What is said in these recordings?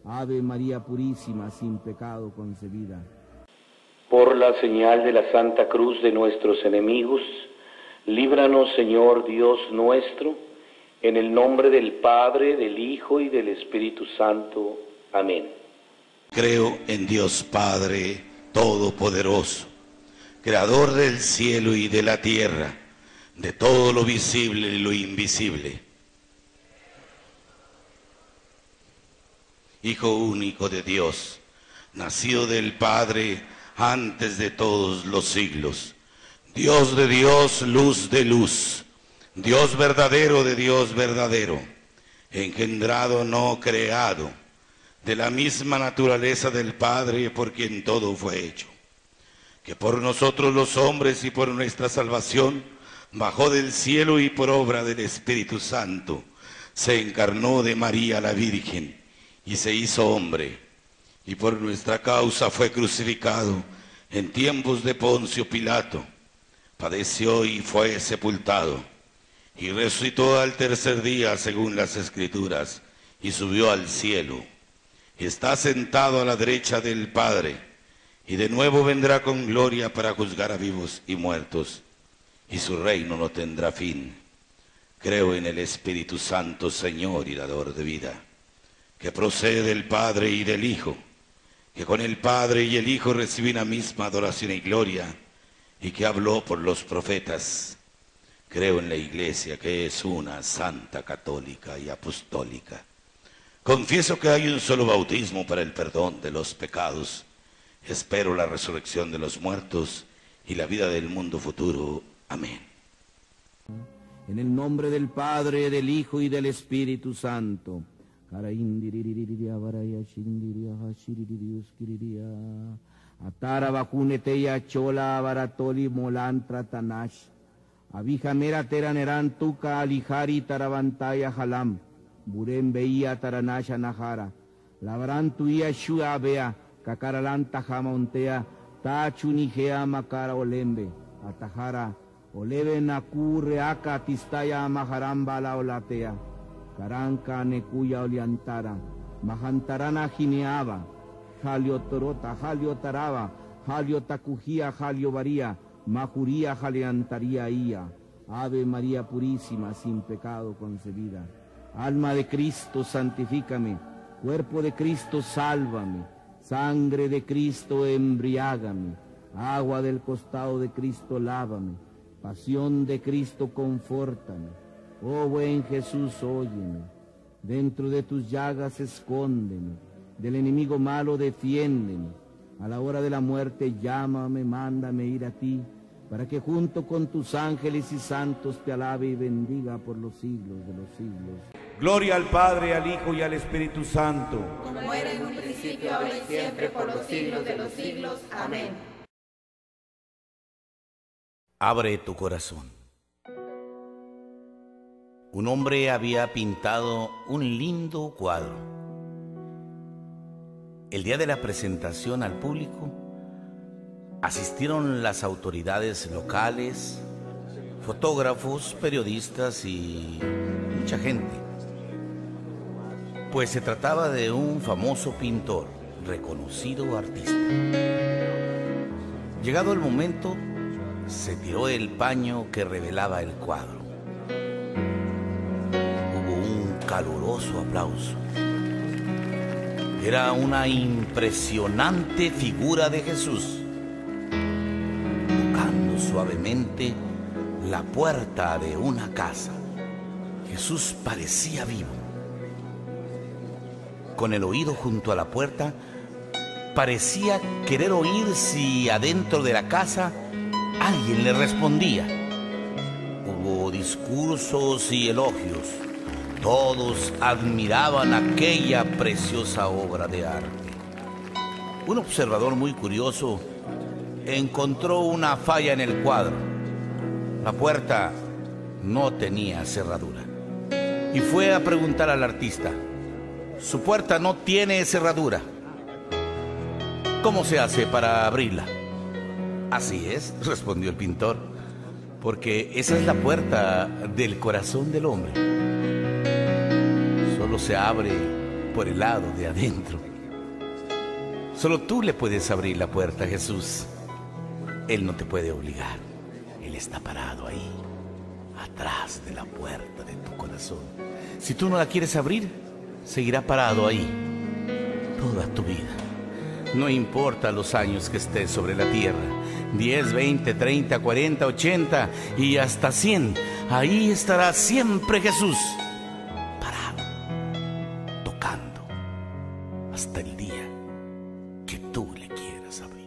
Ave María Purísima, sin pecado concebida. Por la señal de la Santa Cruz de nuestros enemigos, líbranos, Señor Dios nuestro, en el nombre del Padre, del Hijo y del Espíritu Santo. Amén. Creo en Dios Padre Todopoderoso, Creador del cielo y de la tierra, de todo lo visible y lo invisible. Hijo único de Dios, nacido del Padre antes de todos los siglos. Dios de Dios, luz de luz, Dios verdadero de Dios verdadero, engendrado no creado, de la misma naturaleza del Padre por quien todo fue hecho, que por nosotros los hombres y por nuestra salvación bajó del cielo y por obra del Espíritu Santo se encarnó de María la Virgen y se hizo hombre, y por nuestra causa fue crucificado en tiempos de Poncio Pilato, padeció y fue sepultado, y resucitó al tercer día según las Escrituras, y subió al cielo, y está sentado a la derecha del Padre, y de nuevo vendrá con gloria para juzgar a vivos y muertos, y su reino no tendrá fin. Creo en el Espíritu Santo, Señor y dador de vida, que procede del Padre y del Hijo, que con el Padre y el Hijo reciben la misma adoración y gloria, y que habló por los profetas. Creo en la Iglesia, que es una, santa, católica y apostólica. Confieso que hay un solo bautismo para el perdón de los pecados. Espero la resurrección de los muertos y la vida del mundo futuro. Amén. En el nombre del Padre, del Hijo y del Espíritu Santo. Atara bajuneteya chola baratoli molantra tanash. Abijamera teraneran tuka alijari tarabantaya halam. Buren veía taranasha nahara. Labran tuya shua bea. Kakaralan tajamontea. Ta chunijea makara olembe. Atajara. Oleve nakure aka tistaya maharamba la olatea. Karanka nekuya oliantara, mahantarana jineaba, jalio torota, jalio taraba, jalio takujía, jalio varía, majuría, jaleantaría ia. Ave María Purísima, sin pecado concebida. Alma de Cristo, santifícame. Cuerpo de Cristo, sálvame. Sangre de Cristo, embriágame. Agua del costado de Cristo, lávame. Pasión de Cristo, confórtame. Oh buen Jesús, óyeme, dentro de tus llagas escóndeme, del enemigo malo defiéndeme, a la hora de la muerte llámame, mándame ir a ti, para que junto con tus ángeles y santos te alabe y bendiga por los siglos de los siglos. Gloria al Padre, al Hijo y al Espíritu Santo. Como era en un principio, ahora y siempre, por los siglos de los siglos. Amén. Abre tu corazón. Un hombre había pintado un lindo cuadro. El día de la presentación al público, asistieron las autoridades locales, fotógrafos, periodistas y mucha gente, pues se trataba de un famoso pintor, reconocido artista. Llegado el momento, se tiró el paño que revelaba el cuadro. Caluroso aplauso. Era una impresionante figura de Jesús, tocando suavemente la puerta de una casa. Jesús parecía vivo. Con el oído junto a la puerta, parecía querer oír si adentro de la casa alguien le respondía. Hubo discursos y elogios. Todos admiraban aquella preciosa obra de arte. Un observador muy curioso encontró una falla en el cuadro. La puerta no tenía cerradura. Y fue a preguntar al artista: su puerta no tiene cerradura. ¿Cómo se hace para abrirla? Así es, respondió el pintor, porque esa es la puerta del corazón del hombre. Solo se abre por el lado de adentro. Solo tú le puedes abrir la puerta a Jesús. Él no te puede obligar. Él está parado ahí, atrás de la puerta de tu corazón. Si tú no la quieres abrir, seguirá parado ahí toda tu vida. No importa los años que estés sobre la tierra, 10, 20, 30, 40, 80 y hasta 100. Ahí estará siempre Jesús, parado, tocando, hasta el día que tú le quieras abrir.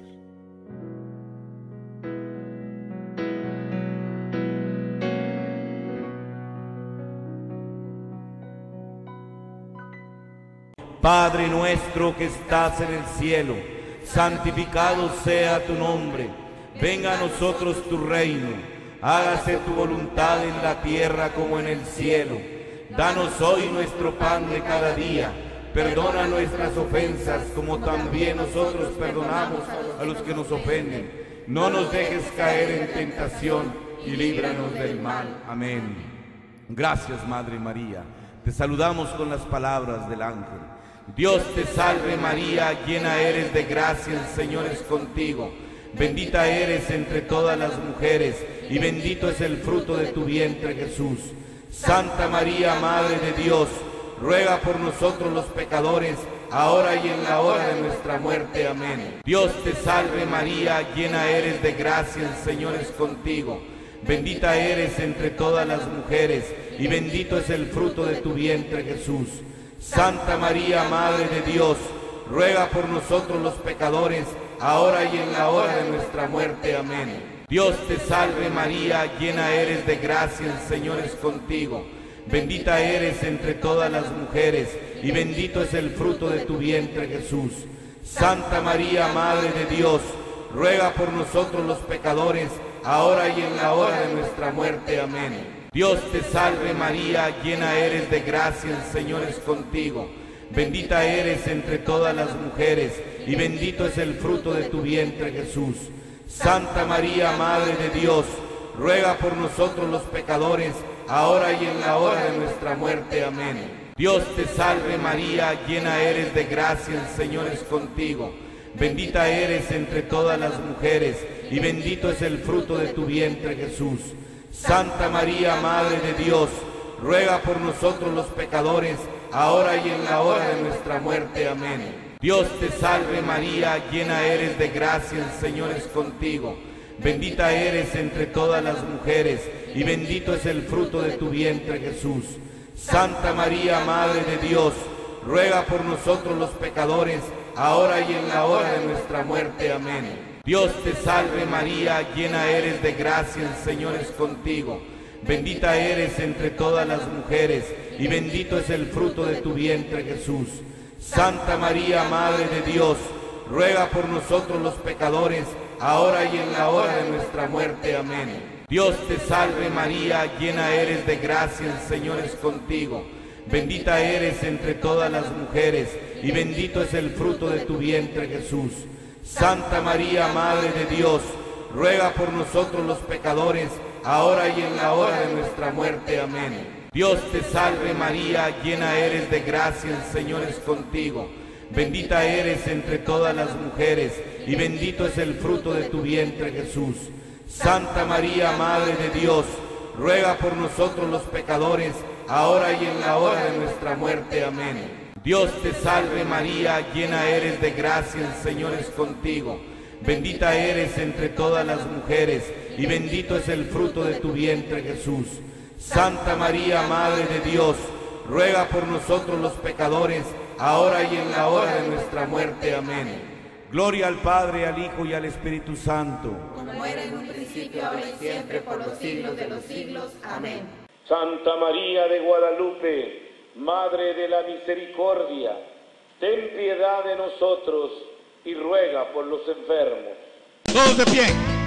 Padre nuestro que estás en el cielo, santificado sea tu nombre. Venga a nosotros tu reino. Hágase tu voluntad en la tierra como en el cielo. Danos hoy nuestro pan de cada día. Perdona nuestras ofensas como también nosotros perdonamos a los que nos ofenden. No nos dejes caer en tentación y líbranos del mal. Amén. Gracias, Madre María. Te saludamos con las palabras del ángel. Dios te salve María, llena eres de gracia, el Señor es contigo. Bendita eres entre todas las mujeres, y bendito es el fruto de tu vientre, Jesús. Santa María, Madre de Dios, ruega por nosotros los pecadores, ahora y en la hora de nuestra muerte. Amén. Dios te salve María, llena eres de gracia, el Señor es contigo. Bendita eres entre todas las mujeres, y bendito es el fruto de tu vientre, Jesús. Santa María, Madre de Dios, ruega por nosotros los pecadores, ahora y en la hora de nuestra muerte. Amén. Dios te salve María, llena eres de gracia, el Señor es contigo. Bendita eres entre todas las mujeres, y bendito es el fruto de tu vientre, Jesús. Santa María, Madre de Dios, ruega por nosotros los pecadores, ahora y en la hora de nuestra muerte. Amén. Dios te salve María, llena eres de gracia, el Señor es contigo. Bendita eres entre todas las mujeres, y bendito es el fruto de tu vientre, Jesús. Santa María, Madre de Dios, ruega por nosotros los pecadores, ahora y en la hora de nuestra muerte. Amén. Dios te salve María, llena eres de gracia, el Señor es contigo. Bendita eres entre todas las mujeres, y bendito es el fruto de tu vientre, Jesús. Santa María, Madre de Dios, ruega por nosotros los pecadores, ahora y en la hora de nuestra muerte. Amén. Dios te salve María, llena eres de gracia, el Señor es contigo. Bendita eres entre todas las mujeres, y bendito es el fruto de tu vientre, Jesús. Santa María, Madre de Dios, ruega por nosotros los pecadores, ahora y en la hora de nuestra muerte. Amén. Dios te salve María, llena eres de gracia, el Señor es contigo. Bendita eres entre todas las mujeres, y bendito es el fruto de tu vientre, Jesús. Santa María, Madre de Dios, ruega por nosotros los pecadores, ahora y en la hora de nuestra muerte. Amén. Dios te salve María, llena eres de gracia, el Señor es contigo. Bendita eres entre todas las mujeres, y bendito es el fruto de tu vientre, Jesús. Santa María, Madre de Dios, ruega por nosotros los pecadores, ahora y en la hora de nuestra muerte. Amén. Dios te salve María, llena eres de gracia, el Señor es contigo. Bendita eres entre todas las mujeres, y bendito es el fruto de tu vientre, Jesús. Santa María, Madre de Dios, ruega por nosotros los pecadores, ahora y en la hora de nuestra muerte. Amén. Dios te salve María, llena eres de gracia, el Señor es contigo. Bendita eres entre todas las mujeres, y bendito es el fruto de tu vientre, Jesús. Santa María, Madre de Dios, ruega por nosotros los pecadores, ahora y en la hora de nuestra muerte. Amén. Gloria al Padre, al Hijo y al Espíritu Santo. Como era en un principio, ahora y siempre, por los siglos de los siglos. Amén. Santa María de Guadalupe, Madre de la Misericordia, ten piedad de nosotros y ruega por los enfermos. Todos de pie,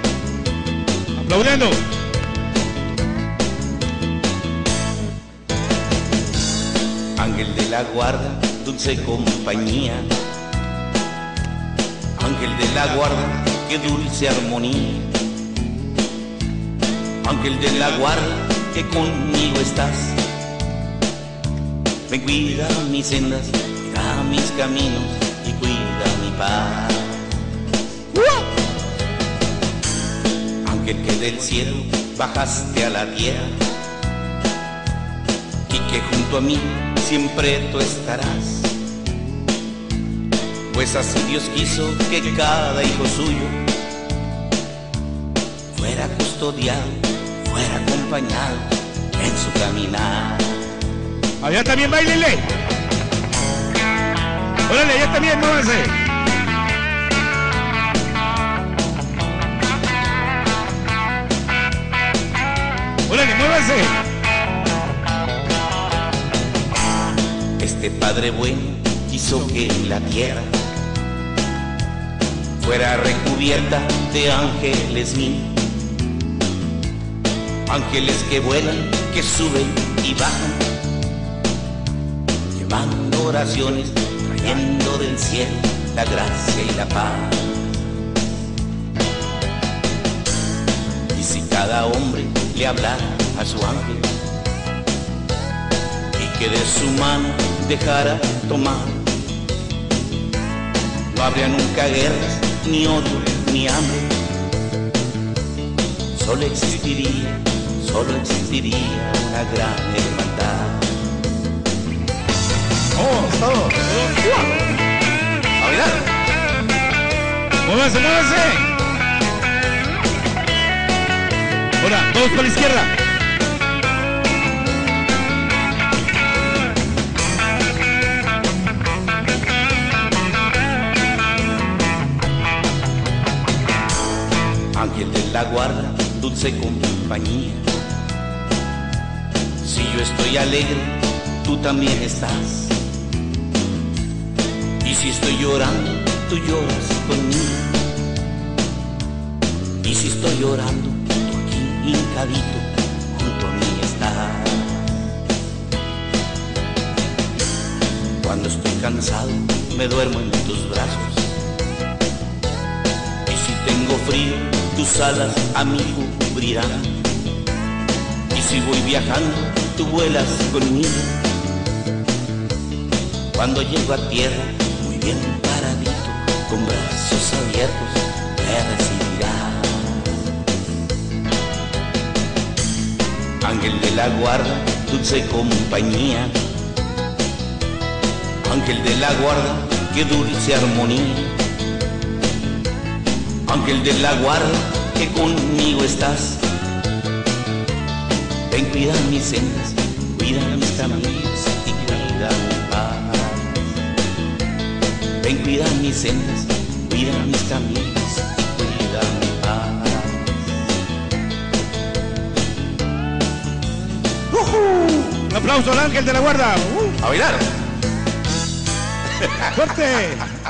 aplaudiendo. Ángel de la guarda, dulce compañía. Ángel de la guarda, qué dulce armonía. Ángel de la guarda, que conmigo estás. Ven, cuida mis sendas, guía mis caminos y cuida mi paz. Ángel que del cielo bajaste a la tierra y que junto a mí siempre tú estarás, pues así Dios quiso que cada hijo suyo fuera custodiado, fuera acompañado en su caminar. Allá también bailenle. Órale, allá también, muévanse. Órale, muévanse. Este Padre bueno quiso que la tierra fuera recubierta de ángeles mil, ángeles que vuelan, que suben y bajan, llevando oraciones, trayendo del cielo la gracia y la paz. Y si cada hombre le hablara a su ángel y que de su mano dejara tomar, no habría nunca guerras, ni odio, ni hambre. Solo existiría una gran hermandad. ¡Vamos, todos! ¡A bailar! ¡Muévanse, muévanse! Ahora, todos para la izquierda. Ángel de la guarda, dulce compañía, si yo estoy alegre, tú también estás. Y si estoy llorando, tú lloras conmigo. Y si estoy llorando, tú aquí hincadito junto a mí estás. Cuando estoy cansado, me duermo en tus brazos. Y si tengo frío, tus alas a mí cubrirán. Y si voy viajando, tú vuelas conmigo. Cuando llego a tierra, muy bien paradito, con brazos abiertos, me recibirás. Ángel de la guarda, dulce compañía, ángel de la guarda, qué dulce armonía. Ángel de la guarda, que conmigo estás. Ven, cuida mis sendas, cuida mis caminos y cuida mi paz. Ven, cuida mis sendas, cuida mis caminos y cuida mi paz. Un aplauso al ángel de la guarda. ¡A bailar! ¡Fuerte!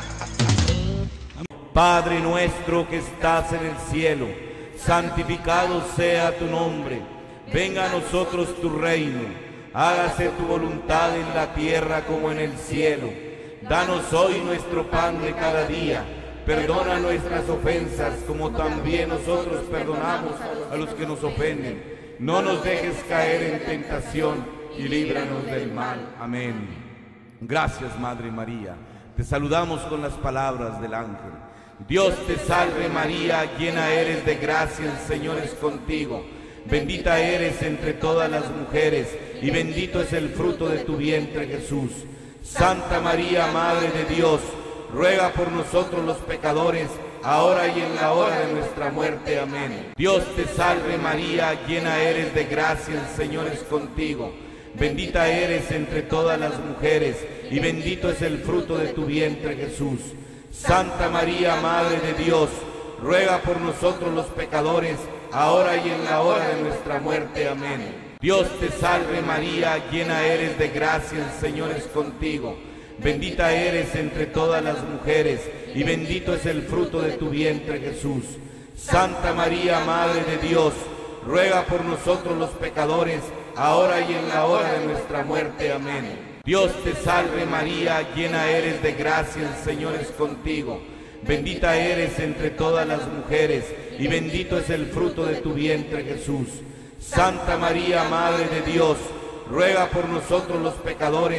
Padre nuestro que estás en el cielo, santificado sea tu nombre. Venga a nosotros tu reino. Hágase tu voluntad en la tierra como en el cielo. Danos hoy nuestro pan de cada día. Perdona nuestras ofensas como también nosotros perdonamos a los que nos ofenden. No nos dejes caer en tentación y líbranos del mal. Amén. Gracias, Madre María. Te saludamos con las palabras del ángel. Dios te salve María, llena eres de gracia, el Señor es contigo. Bendita eres entre todas las mujeres, y bendito es el fruto de tu vientre, Jesús. Santa María, Madre de Dios, ruega por nosotros los pecadores, ahora y en la hora de nuestra muerte. Amén. Dios te salve María, llena eres de gracia, el Señor es contigo. Bendita eres entre todas las mujeres, y bendito es el fruto de tu vientre, Jesús. Santa María, Madre de Dios, ruega por nosotros los pecadores, ahora y en la hora de nuestra muerte. Amén. Dios te salve María, llena eres de gracia, el Señor es contigo. Bendita eres entre todas las mujeres, y bendito es el fruto de tu vientre, Jesús. Santa María, Madre de Dios, ruega por nosotros los pecadores, ahora y en la hora de nuestra muerte. Amén. Dios te salve María, llena eres de gracia, el Señor es contigo. Bendita eres entre todas las mujeres, y bendito es el fruto de tu vientre, Jesús. Santa María, Madre de Dios, ruega por nosotros los pecadores,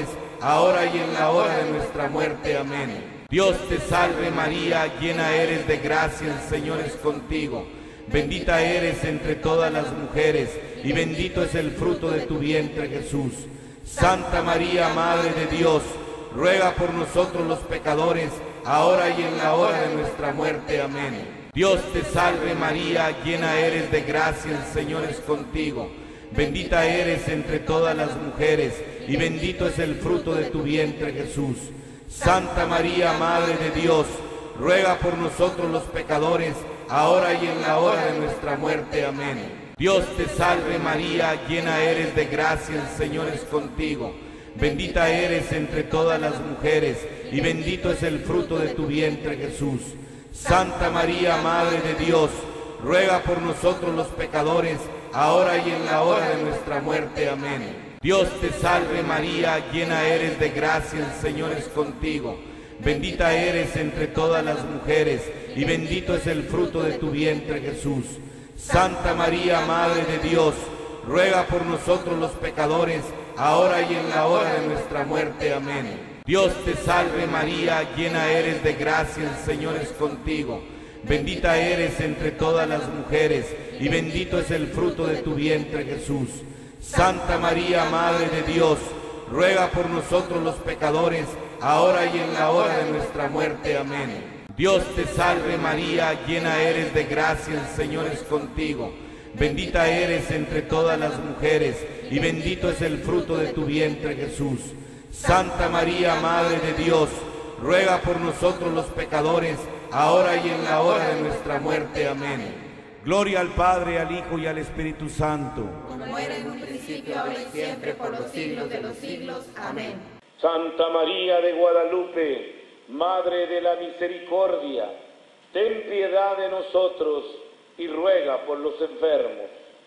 ahora y en la hora de nuestra muerte. Amén. Dios te salve María, llena eres de gracia, el Señor es contigo. Bendita eres entre todas las mujeres, y bendito es el fruto de tu vientre, Jesús. Santa María, Madre de Dios, ruega por nosotros los pecadores, ahora y en la hora de nuestra muerte. Amén. Dios te salve María, llena eres de gracia, el Señor es contigo. Bendita eres entre todas las mujeres, y bendito es el fruto de tu vientre, Jesús. Santa María, Madre de Dios, ruega por nosotros los pecadores, ahora y en la hora de nuestra muerte. Amén. Dios te salve María, llena eres de gracia, el Señor es contigo. Bendita eres entre todas las mujeres, y bendito es el fruto de tu vientre, Jesús. Santa María, Madre de Dios, ruega por nosotros los pecadores, ahora y en la hora de nuestra muerte. Amén. Dios te salve María, llena eres de gracia, el Señor es contigo. Bendita eres entre todas las mujeres, y bendito es el fruto de tu vientre, Jesús. Santa María, Madre de Dios, ruega por nosotros los pecadores, ahora y en la hora de nuestra muerte. Amén. Dios te salve María, llena eres de gracia, el Señor es contigo. Bendita eres entre todas las mujeres, y bendito es el fruto de tu vientre, Jesús. Santa María, Madre de Dios, ruega por nosotros los pecadores, ahora y en la hora de nuestra muerte. Amén. Dios te salve María, llena eres de gracia, el Señor es contigo. Bendita eres entre todas las mujeres, y bendito es el fruto de tu vientre, Jesús. Santa María, Madre de Dios, ruega por nosotros los pecadores, ahora y en la hora de nuestra muerte. Amén. Gloria al Padre, al Hijo y al Espíritu Santo. Como era en un principio, ahora y siempre, por los siglos de los siglos. Amén. Santa María de Guadalupe, Madre de la Misericordia, ten piedad de nosotros y ruega por los enfermos.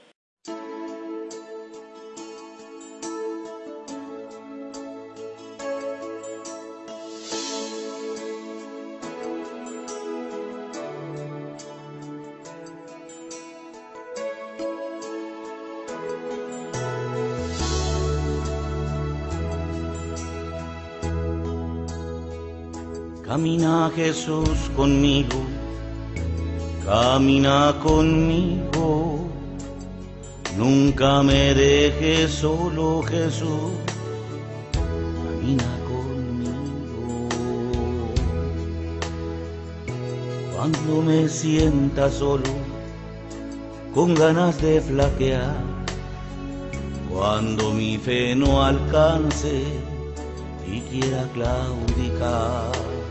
Camina Jesús conmigo, camina conmigo, nunca me dejes solo Jesús, camina conmigo. Cuando me sienta solo, con ganas de flaquear, cuando mi fe no alcance y quiera claudicar,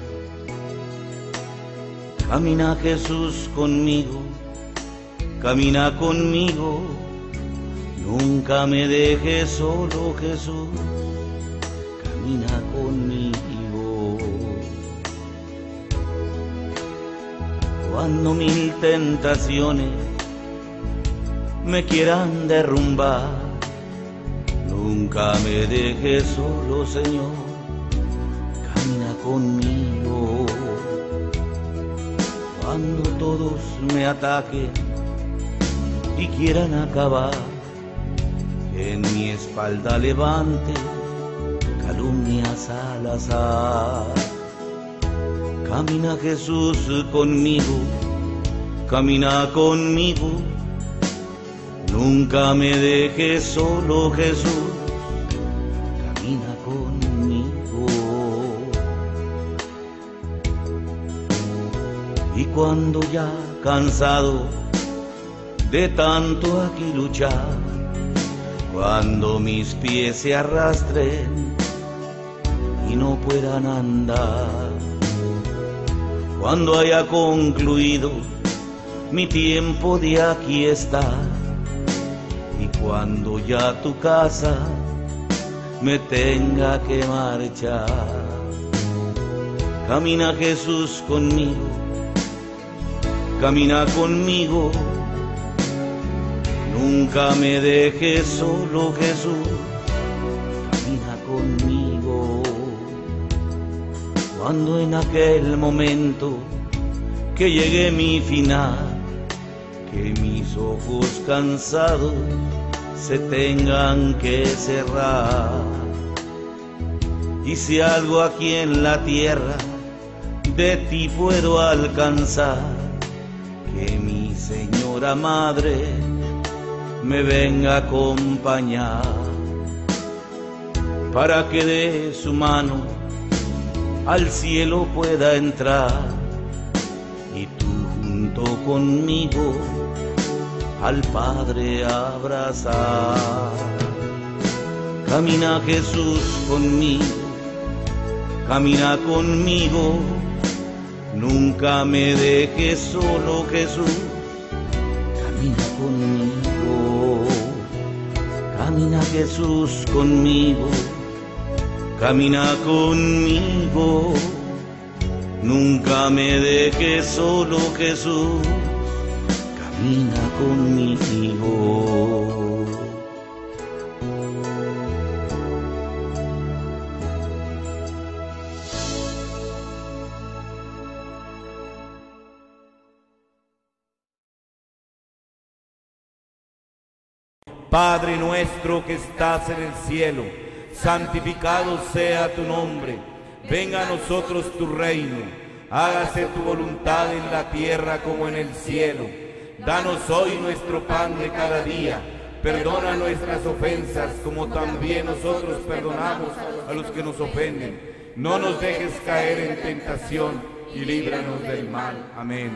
camina Jesús conmigo, camina conmigo, nunca me dejes solo Jesús, camina conmigo. Cuando mil tentaciones me quieran derrumbar, nunca me dejes solo Señor, camina conmigo. Cuando todos me ataquen y quieran acabar, en mi espalda levante calumnias al azar. Camina Jesús conmigo, camina conmigo, nunca me dejes solo Jesús, camina conmigo. Y cuando ya cansado de tanto aquí luchar, cuando mis pies se arrastren y no puedan andar, cuando haya concluido mi tiempo de aquí estar, y cuando ya tu casa me tenga que marchar, camina Jesús conmigo, camina conmigo, nunca me dejes solo Jesús, camina conmigo. Cuando en aquel momento que llegue mi final, que mis ojos cansados se tengan que cerrar, Y si algo aquí en la tierra de ti puedo alcanzar, que mi Señora Madre me venga a acompañar, para que de su mano al cielo pueda entrar, y tú junto conmigo al Padre abrazar. Camina Jesús conmigo, camina conmigo, nunca me dejes solo, Jesús, camina conmigo. Camina Jesús conmigo, camina conmigo, nunca me dejes solo, Jesús, camina conmigo. Padre nuestro que estás en el cielo, santificado sea tu nombre. Venga a nosotros tu reino. Hágase tu voluntad en la tierra como en el cielo. Danos hoy nuestro pan de cada día. Perdona nuestras ofensas como también nosotros perdonamos a los que nos ofenden. No nos dejes caer en tentación y líbranos del mal. Amén.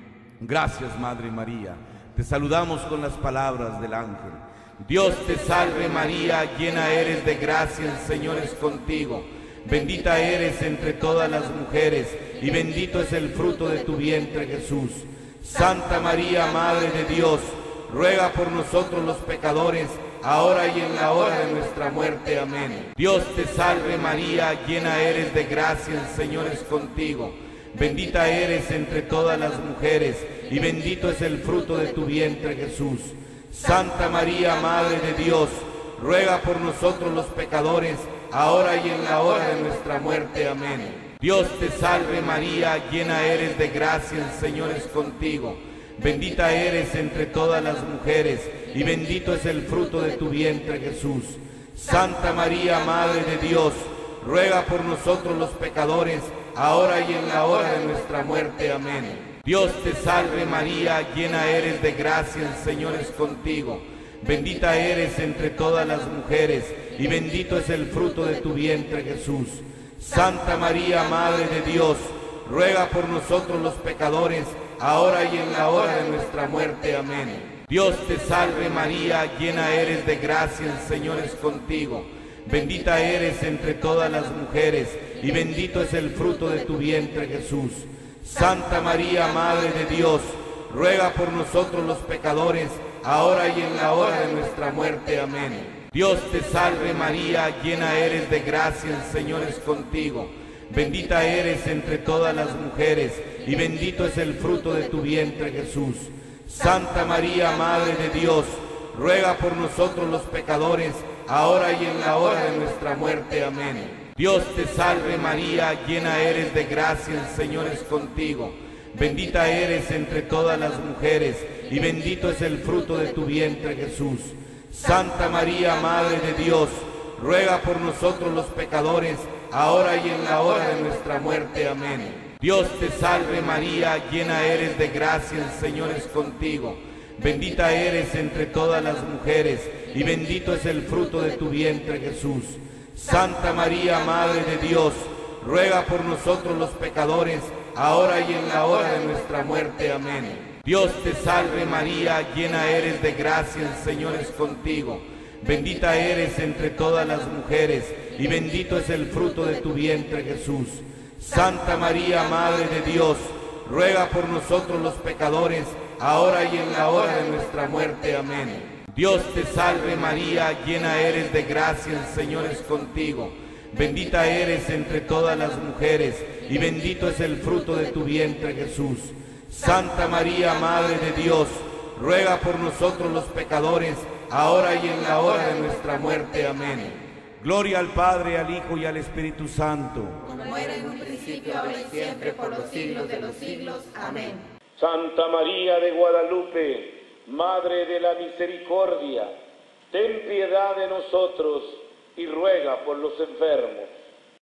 Gracias, Madre María. Te saludamos con las palabras del ángel. Dios te salve María, llena eres de gracia, el Señor es contigo. Bendita eres entre todas las mujeres, y bendito es el fruto de tu vientre, Jesús. Santa María, Madre de Dios, ruega por nosotros los pecadores, ahora y en la hora de nuestra muerte. Amén. Dios te salve María, llena eres de gracia, el Señor es contigo. Bendita eres entre todas las mujeres, y bendito es el fruto de tu vientre, Jesús. Santa María, Madre de Dios, ruega por nosotros los pecadores, ahora y en la hora de nuestra muerte. Amén. Dios te salve María, llena eres de gracia, el Señor es contigo. Bendita eres entre todas las mujeres, y bendito es el fruto de tu vientre, Jesús. Santa María, Madre de Dios, ruega por nosotros los pecadores, ahora y en la hora de nuestra muerte. Amén. Dios te salve María, llena eres de gracia, el Señor es contigo. Bendita eres entre todas las mujeres, y bendito es el fruto de tu vientre, Jesús. Santa María, Madre de Dios, ruega por nosotros los pecadores, ahora y en la hora de nuestra muerte. Amén. Dios te salve María, llena eres de gracia, el Señor es contigo. Bendita eres entre todas las mujeres, y bendito es el fruto de tu vientre, Jesús. Santa María, Madre de Dios, ruega por nosotros los pecadores, ahora y en la hora de nuestra muerte. Amén. Dios te salve María, llena eres de gracia, el Señor es contigo. Bendita eres entre todas las mujeres, y bendito es el fruto de tu vientre, Jesús. Santa María, Madre de Dios, ruega por nosotros los pecadores, ahora y en la hora de nuestra muerte. Amén. Dios te salve María, llena eres de gracia, el Señor es contigo. Bendita eres entre todas las mujeres, y bendito es el fruto de tu vientre, Jesús. Santa María, Madre de Dios, ruega por nosotros los pecadores, ahora y en la hora de nuestra muerte. Amén. Dios te salve María, llena eres de gracia, el Señor es contigo. Bendita eres entre todas las mujeres, y bendito es el fruto de tu vientre, Jesús. Santa María, Madre de Dios, ruega por nosotros los pecadores, ahora y en la hora de nuestra muerte. Amén. Dios te salve María, llena eres de gracia, el Señor es contigo. Bendita eres entre todas las mujeres, y bendito es el fruto de tu vientre, Jesús. Santa María, Madre de Dios, ruega por nosotros los pecadores, ahora y en la hora de nuestra muerte. Amén. Dios te salve María, llena eres de gracia, el Señor es contigo. Bendita eres entre todas las mujeres, y bendito es el fruto de tu vientre, Jesús. Santa María, Madre de Dios, ruega por nosotros los pecadores, ahora y en la hora de nuestra muerte. Amén. Gloria al Padre, al Hijo y al Espíritu Santo. Como era en un principio, ahora y siempre, por los siglos de los siglos. Amén. Santa María de Guadalupe, Madre de la Misericordia, ten piedad de nosotros y ruega por los enfermos.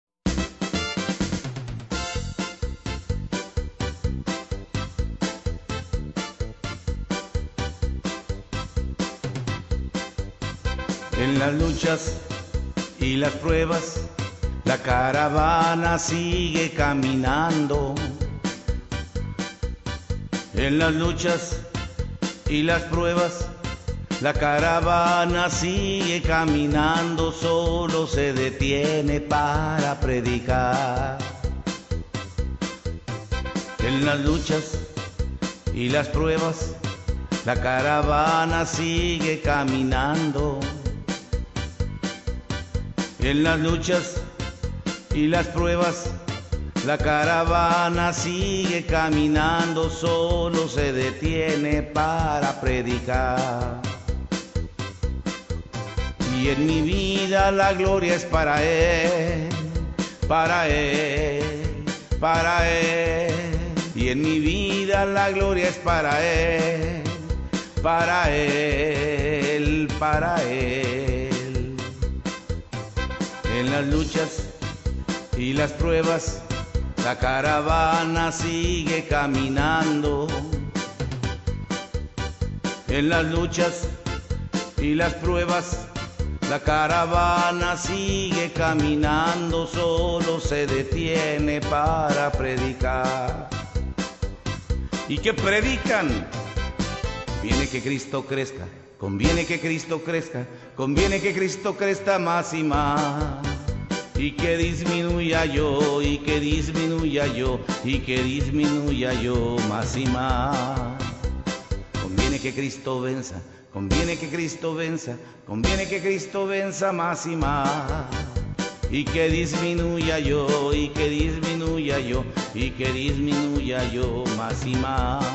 En las luchas y las pruebas, la caravana sigue caminando. En las luchas y las pruebas, la caravana sigue caminando, solo se detiene para predicar. En las luchas y las pruebas, la caravana sigue caminando. En las luchas y las pruebas, la caravana sigue caminando, solo se detiene para predicar. Y en mi vida la gloria es para Él, para Él, para Él. Y en mi vida la gloria es para Él, para Él, para Él. En las luchas y las pruebas, la caravana sigue caminando. En las luchas y las pruebas, la caravana sigue caminando, solo se detiene para predicar. ¿Y qué predican? Viene que Cristo crezca, conviene que Cristo crezca, conviene que Cristo crezca más y más. Y que disminuya yo, y que disminuya yo, y que disminuya yo más y más. Conviene que Cristo venza, conviene que Cristo venza, conviene que Cristo venza más y más. Y que disminuya yo, y que disminuya yo, y que disminuya yo más y más.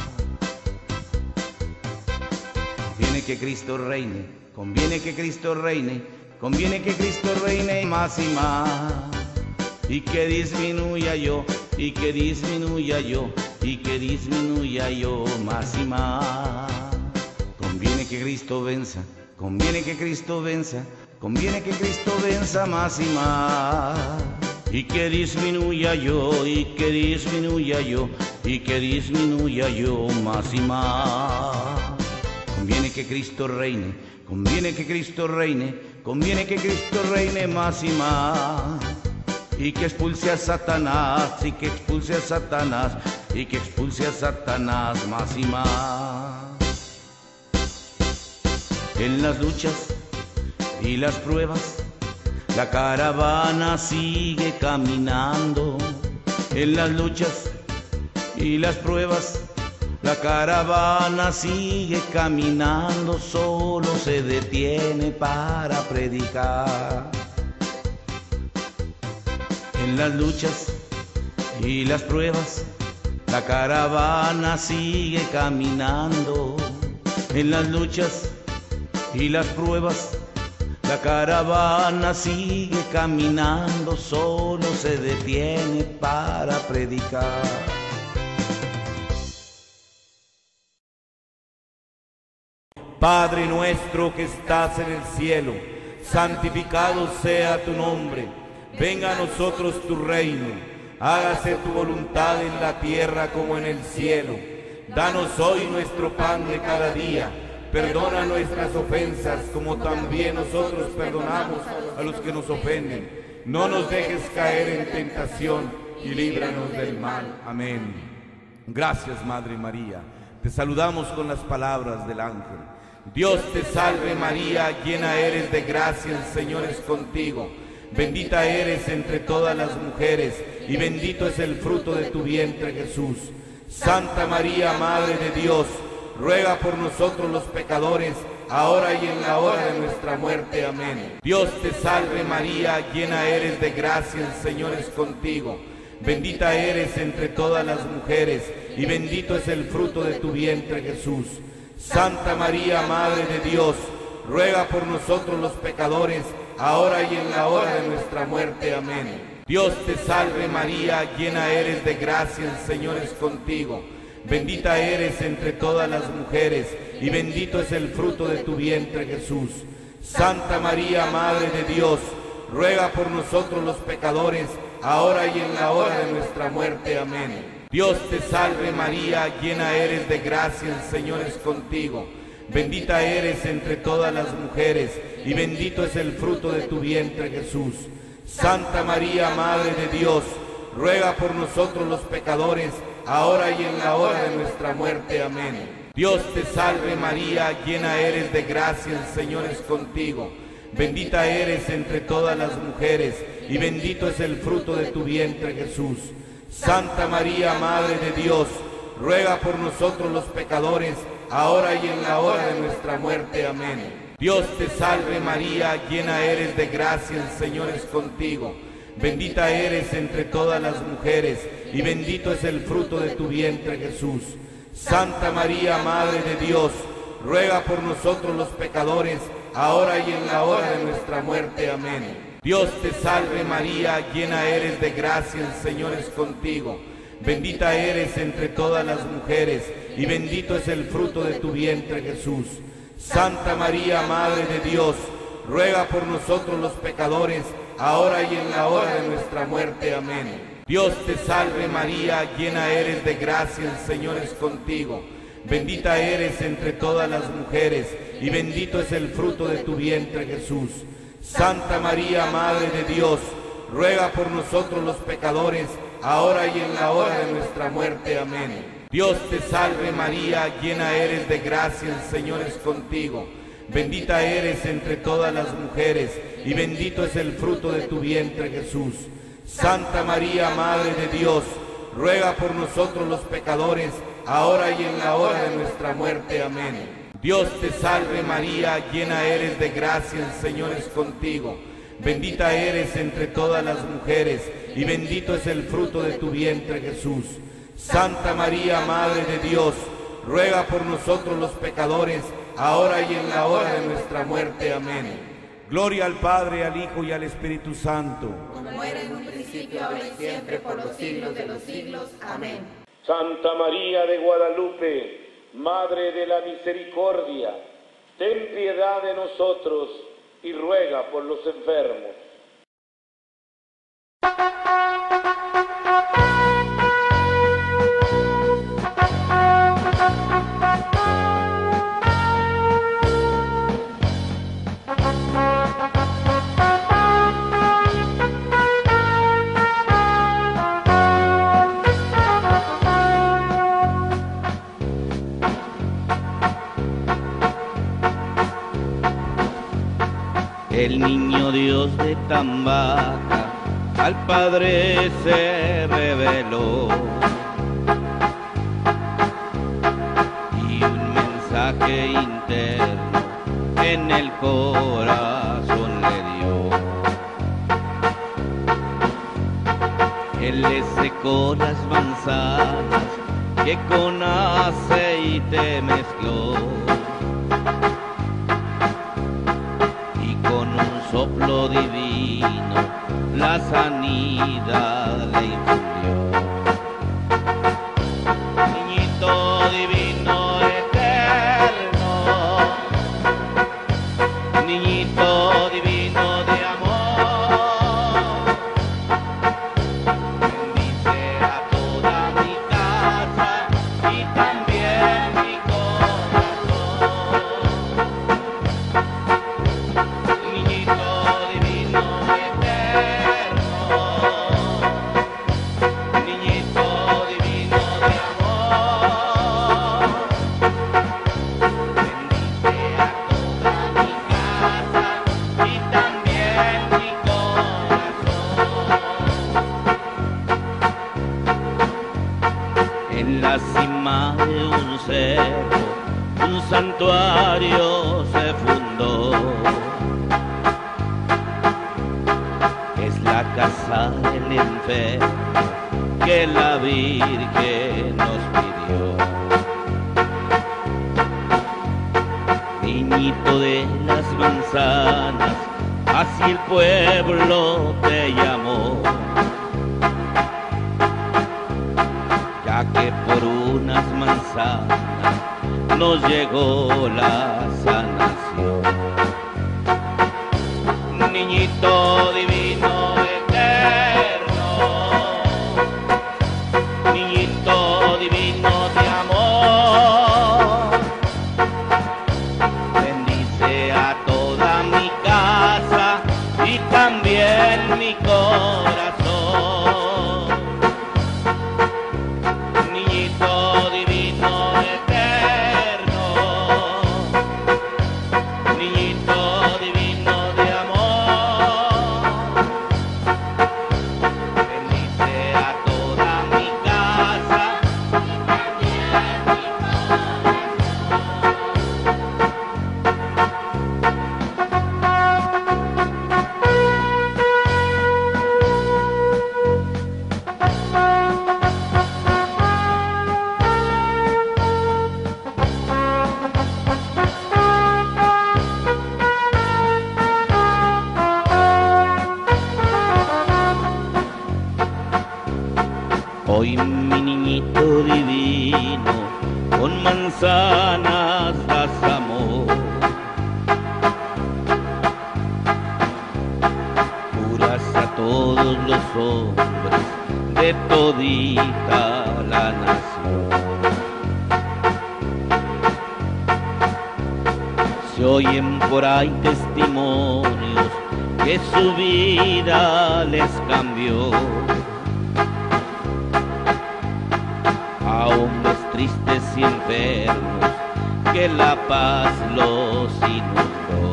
Conviene que Cristo reine, conviene que Cristo reine, conviene que Cristo reine más y más. Y que disminuya yo, y que disminuya yo, y que disminuya yo más y más. Conviene que Cristo venza, conviene que Cristo venza, conviene que Cristo venza más y más. Y que disminuya yo, y que disminuya yo, y que disminuya yo más y más. Conviene que Cristo reine, conviene que Cristo reine, conviene que Cristo reine más y más. Y que expulse a Satanás, y que expulse a Satanás, y que expulse a Satanás más y más. En las luchas y las pruebas, la caravana sigue caminando. En las luchas y las pruebas, la caravana sigue caminando, solo se detiene para predicar. En las luchas y las pruebas, la caravana sigue caminando. En las luchas y las pruebas, la caravana sigue caminando, solo se detiene para predicar. Padre nuestro que estás en el cielo, santificado sea tu nombre. Venga a nosotros tu reino. Hágase tu voluntad en la tierra como en el cielo. Danos hoy nuestro pan de cada día. Perdona nuestras ofensas como también nosotros perdonamos a los que nos ofenden. No nos dejes caer en tentación y líbranos del mal. Amén. Gracias, Madre María. Te saludamos con las palabras del ángel. Dios te salve María, llena eres de gracia, el Señor es contigo. Bendita eres entre todas las mujeres, y bendito es el fruto de tu vientre, Jesús. Santa María, Madre de Dios, ruega por nosotros los pecadores, ahora y en la hora de nuestra muerte. Amén. Dios te salve María, llena eres de gracia, el Señor es contigo. Bendita eres entre todas las mujeres, y bendito es el fruto de tu vientre, Jesús. Santa María, Madre de Dios, ruega por nosotros los pecadores, ahora y en la hora de nuestra muerte. Amén. Dios te salve María, llena eres de gracia, el Señor es contigo. Bendita eres entre todas las mujeres, y bendito es el fruto de tu vientre, Jesús. Santa María, Madre de Dios, ruega por nosotros los pecadores, ahora y en la hora de nuestra muerte. Amén. Dios te salve María, llena eres de gracia, el Señor es contigo. Bendita eres entre todas las mujeres, y bendito es el fruto de tu vientre, Jesús. Santa María, Madre de Dios, ruega por nosotros los pecadores, ahora y en la hora de nuestra muerte. Amén. Dios te salve María, llena eres de gracia, el Señor es contigo. Bendita eres entre todas las mujeres, y bendito es el fruto de tu vientre, Jesús. Santa María, Madre de Dios, ruega por nosotros los pecadores, ahora y en la hora de nuestra muerte. Amén. Dios te salve María, llena eres de gracia, el Señor es contigo. Bendita eres entre todas las mujeres, y bendito es el fruto de tu vientre, Jesús. Santa María, Madre de Dios, ruega por nosotros los pecadores, ahora y en la hora de nuestra muerte. Amén. Dios te salve María, llena eres de gracia, el Señor es contigo. Bendita eres entre todas las mujeres, y bendito es el fruto de tu vientre, Jesús. Santa María, Madre de Dios, ruega por nosotros los pecadores, ahora y en la hora de nuestra muerte. Amén. Dios te salve María, llena eres de gracia, el Señor es contigo. Bendita eres entre todas las mujeres, y bendito es el fruto de tu vientre, Jesús. Santa María, Madre de Dios, ruega por nosotros los pecadores, ahora y en la hora de nuestra muerte. Amén. Dios te salve María, llena eres de gracia, el Señor es contigo. Bendita eres entre todas las mujeres, y bendito es el fruto de tu vientre, Jesús. Santa María, Madre de Dios, ruega por nosotros los pecadores, ahora y en la hora de nuestra muerte. Amén. Dios te salve María, llena eres de gracia, el Señor es contigo. Bendita eres entre todas las mujeres, y bendito es el fruto de tu vientre, Jesús. Santa María, Madre de Dios, ruega por nosotros los pecadores, ahora y en la hora de nuestra muerte. Amén. Gloria al Padre, al Hijo y al Espíritu Santo. Como era en un principio, ahora y siempre, por los siglos de los siglos. Amén. Santa María de Guadalupe, Madre de la Misericordia, ten piedad de nosotros y ruega por los enfermos. El niño Dios de Tambaca al Padre se reveló y un mensaje interno en el corazón le dio. Él le secó las manzanas que con aceite mezcló, soplo divino, la sanidad le infundió. Niñito divino eterno, niñito divino de amor, bendice a toda mi casa y también mi corazón. Niñito divino eterno, niñito divino de amor, bendice a toda mi casa y también mi corazón. En la cima de un cerro, un santuario se fundó. Es la casa del enfermo que la Virgen nos pidió. Niñito de las manzanas, así el pueblo te llamó, ya que por unas manzanas nos llegó la sanación. Niñito divino eterno, niñito divino de amor, corazón. Niñito divino eterno, niñito divino de amor, bendice a toda mi casa. Hoy mi niñito divino con manzanas das amor, curas a todos los hombres de todita la nación. Se oyen por ahí testimonios que su vida les cambió. A hombres tristes y enfermos que la paz los inundó.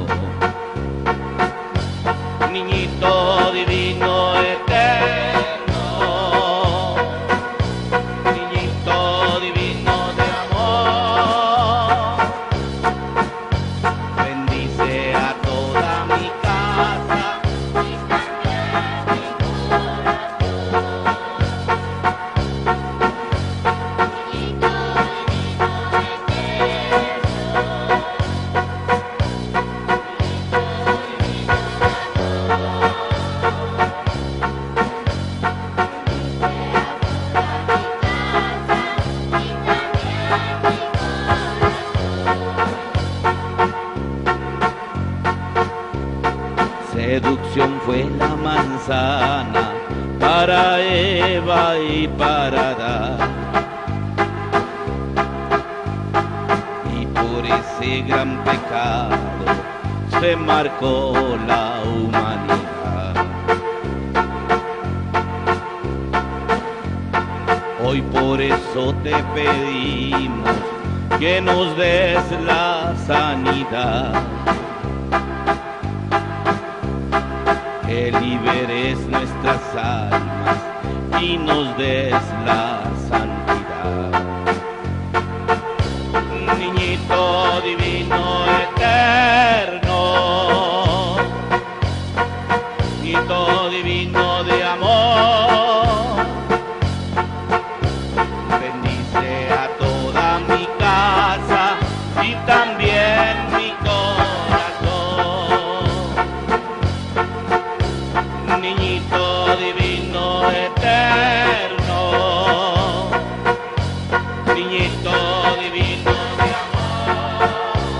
Niñito divino eterno, niñito divino de amor, bendice a toda mi casa. Seducción fue la manzana para Eva y para Adán, y por ese gran pecado se marcó la humanidad. Hoy por eso te pedimos que nos des la sanidad, que liberes nuestras almas y nos des la santidad. Niñito divino eterno, niñito divino de amor, bendice a toda mi casa y también mi corazón. Niñito divino eterno, niñito divino de amor,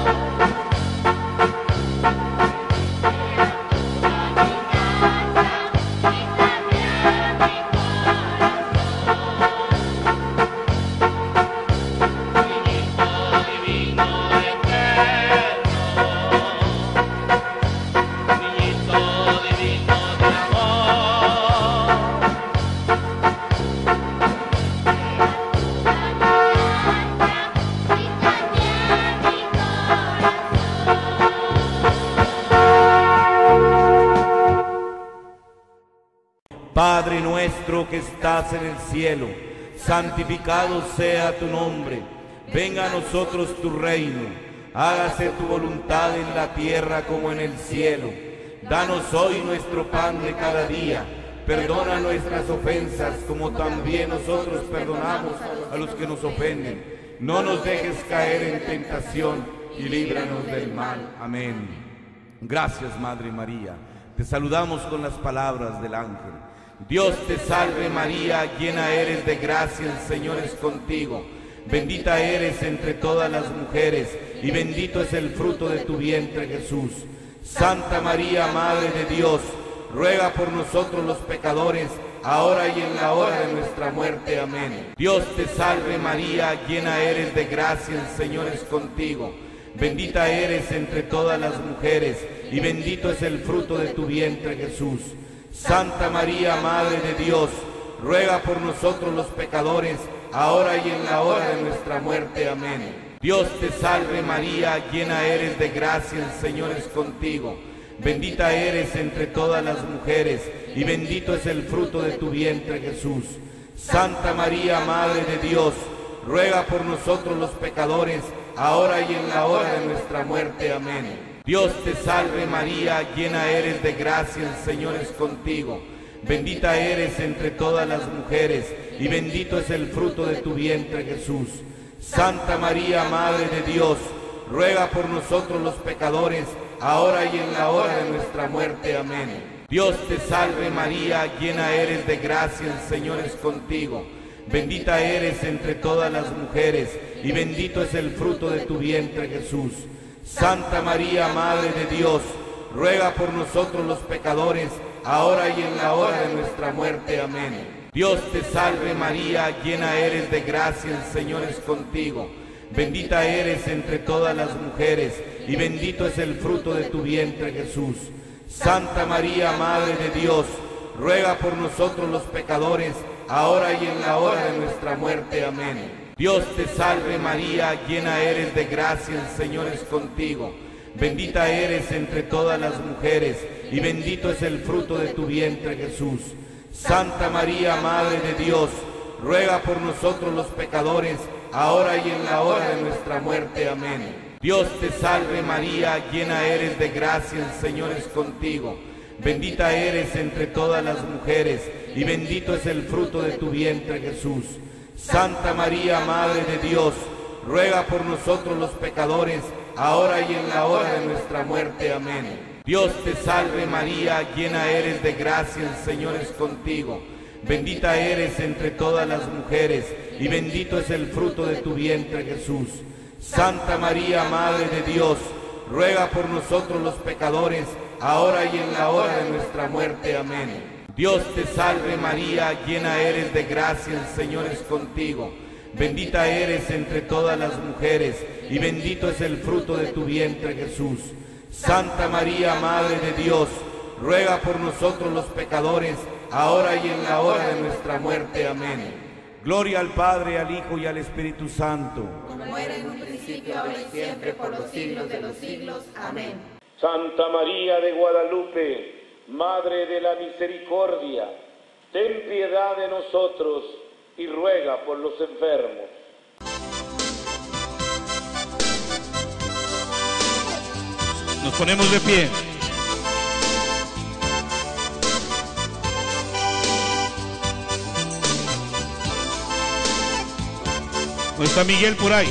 Padre nuestro que estás en el cielo, santificado sea tu nombre. Venga a nosotros tu reino. Hágase tu voluntad en la tierra como en el cielo. Danos hoy nuestro pan de cada día. Perdona nuestras ofensas como también nosotros perdonamos a los que nos ofenden. No nos dejes caer en tentación y líbranos del mal. Amén. Gracias, Madre María. Te saludamos con las palabras del ángel. Dios te salve María, llena eres de gracia, el Señor es contigo. Bendita eres entre todas las mujeres, y bendito es el fruto de tu vientre, Jesús. Santa María, Madre de Dios, ruega por nosotros los pecadores, ahora y en la hora de nuestra muerte. Amén. Dios te salve María, llena eres de gracia, el Señor es contigo. Bendita eres entre todas las mujeres, y bendito es el fruto de tu vientre, Jesús. Santa María, Madre de Dios, ruega por nosotros los pecadores, ahora y en la hora de nuestra muerte. Amén. Dios te salve María, llena eres de gracia, el Señor es contigo. Bendita eres entre todas las mujeres, y bendito es el fruto de tu vientre, Jesús. Santa María, Madre de Dios, ruega por nosotros los pecadores, ahora y en la hora de nuestra muerte. Amén. Dios te salve María, llena eres de gracia, el Señor es contigo. Bendita eres entre todas las mujeres, y bendito es el fruto de tu vientre, Jesús. Santa María, Madre de Dios, ruega por nosotros los pecadores, ahora y en la hora de nuestra muerte. Amén. Dios te salve María, llena eres de gracia, el Señor es contigo. Bendita eres entre todas las mujeres, y bendito es el fruto de tu vientre, Jesús. Santa María, Madre de Dios, ruega por nosotros los pecadores, ahora y en la hora de nuestra muerte. Amén. Dios te salve María, llena eres de gracia, el Señor es contigo. Bendita eres entre todas las mujeres, y bendito es el fruto de tu vientre, Jesús. Santa María, Madre de Dios, ruega por nosotros los pecadores, ahora y en la hora de nuestra muerte. Amén. Dios te salve María, llena eres de gracia, el Señor es contigo. Bendita eres entre todas las mujeres, y bendito es el fruto de tu vientre, Jesús. Santa María, Madre de Dios, ruega por nosotros los pecadores, ahora y en la hora de nuestra muerte. Amén. Dios te salve María, llena eres de gracia, el Señor es contigo. Bendita eres entre todas las mujeres, y bendito es el fruto de tu vientre, Jesús. Santa María, Madre de Dios, ruega por nosotros los pecadores, ahora y en la hora de nuestra muerte. Amén. Dios te salve María, llena eres de gracia, el Señor es contigo. Bendita eres entre todas las mujeres, y bendito es el fruto de tu vientre, Jesús. Santa María, Madre de Dios, ruega por nosotros los pecadores, ahora y en la hora de nuestra muerte. Amén. Dios te salve María, llena eres de gracia, el Señor es contigo. Bendita eres entre todas las mujeres, y bendito es el fruto de tu vientre, Jesús. Santa María, Madre de Dios, ruega por nosotros los pecadores, ahora y en la hora de nuestra muerte. Amén. Gloria al Padre, al Hijo y al Espíritu Santo. Como era en un principio, ahora y siempre, por los siglos de los siglos. Amén. Santa María de Guadalupe, Madre de la Misericordia, ten piedad de nosotros y ruega por los enfermos. Nos ponemos de pie. ¿No está Miguel por ahí?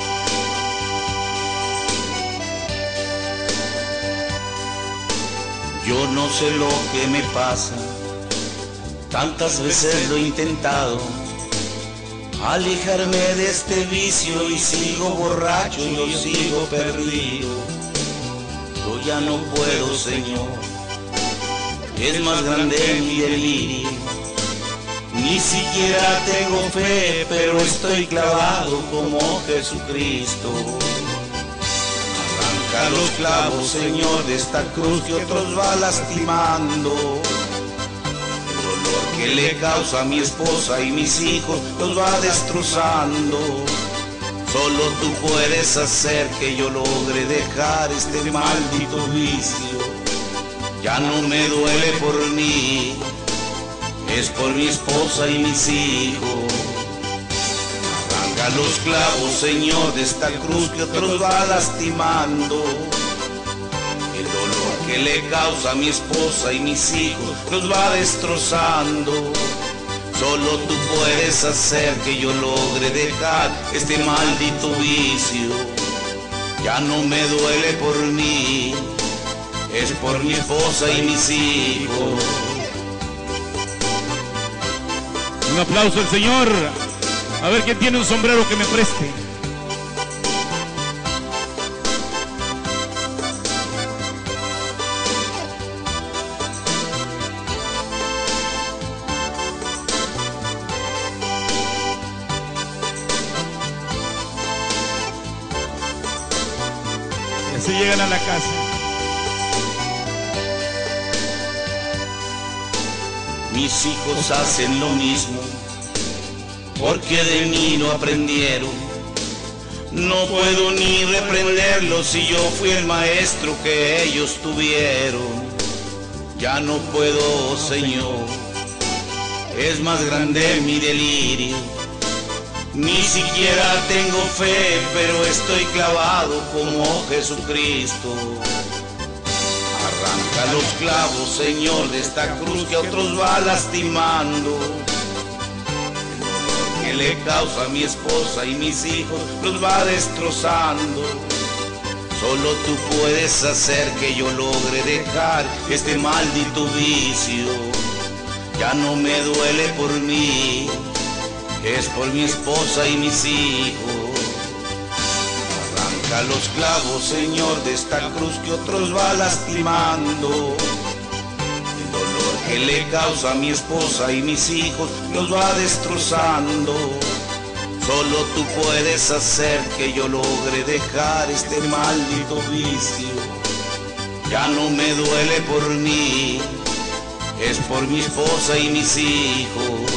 Yo no sé lo que me pasa, tantas veces lo he intentado, alejarme de este vicio y sigo borracho, yo sigo perdido. Yo ya no puedo, Señor, es más grande mi delirio. Ni siquiera tengo fe, pero estoy clavado como Jesucristo. Arranca los clavos, Señor, de esta cruz que otros va lastimando. El dolor que le causa a mi esposa y mis hijos los va destrozando. Solo tú puedes hacer que yo logre dejar este maldito vicio. Ya no me duele por mí, es por mi esposa y mis hijos. Arranca los clavos, Señor, de esta cruz que otros va lastimando. El dolor que le causa a mi esposa y mis hijos los va destrozando. Solo tú puedes hacer que yo logre dejar este maldito vicio. Ya no me duele por mí, es por mi esposa y mis hijos. Un aplauso al Señor. A ver quién tiene un sombrero que me preste. Y así llegan a la casa. mis hijos hacen lo mismo, porque de mí no aprendieron. No puedo ni reprenderlos si yo fui el maestro que ellos tuvieron. Ya no puedo, Señor, es más grande mi delirio. Ni siquiera tengo fe, pero estoy clavado como Jesucristo. Arranca los clavos, Señor, de esta cruz que a otros va lastimando. El dolor que le causa a mi esposa y mis hijos los va destrozando. Solo tú puedes hacer que yo logre dejar este maldito vicio. Ya no me duele por mí, es por mi esposa y mis hijos. Arranca los clavos, Señor, de esta cruz que otros va lastimando. El dolor que le causa a mi esposa y mis hijos los va destrozando. Solo tú puedes hacer que yo logre dejar este maldito vicio. Ya no me duele por mí, es por mi esposa y mis hijos.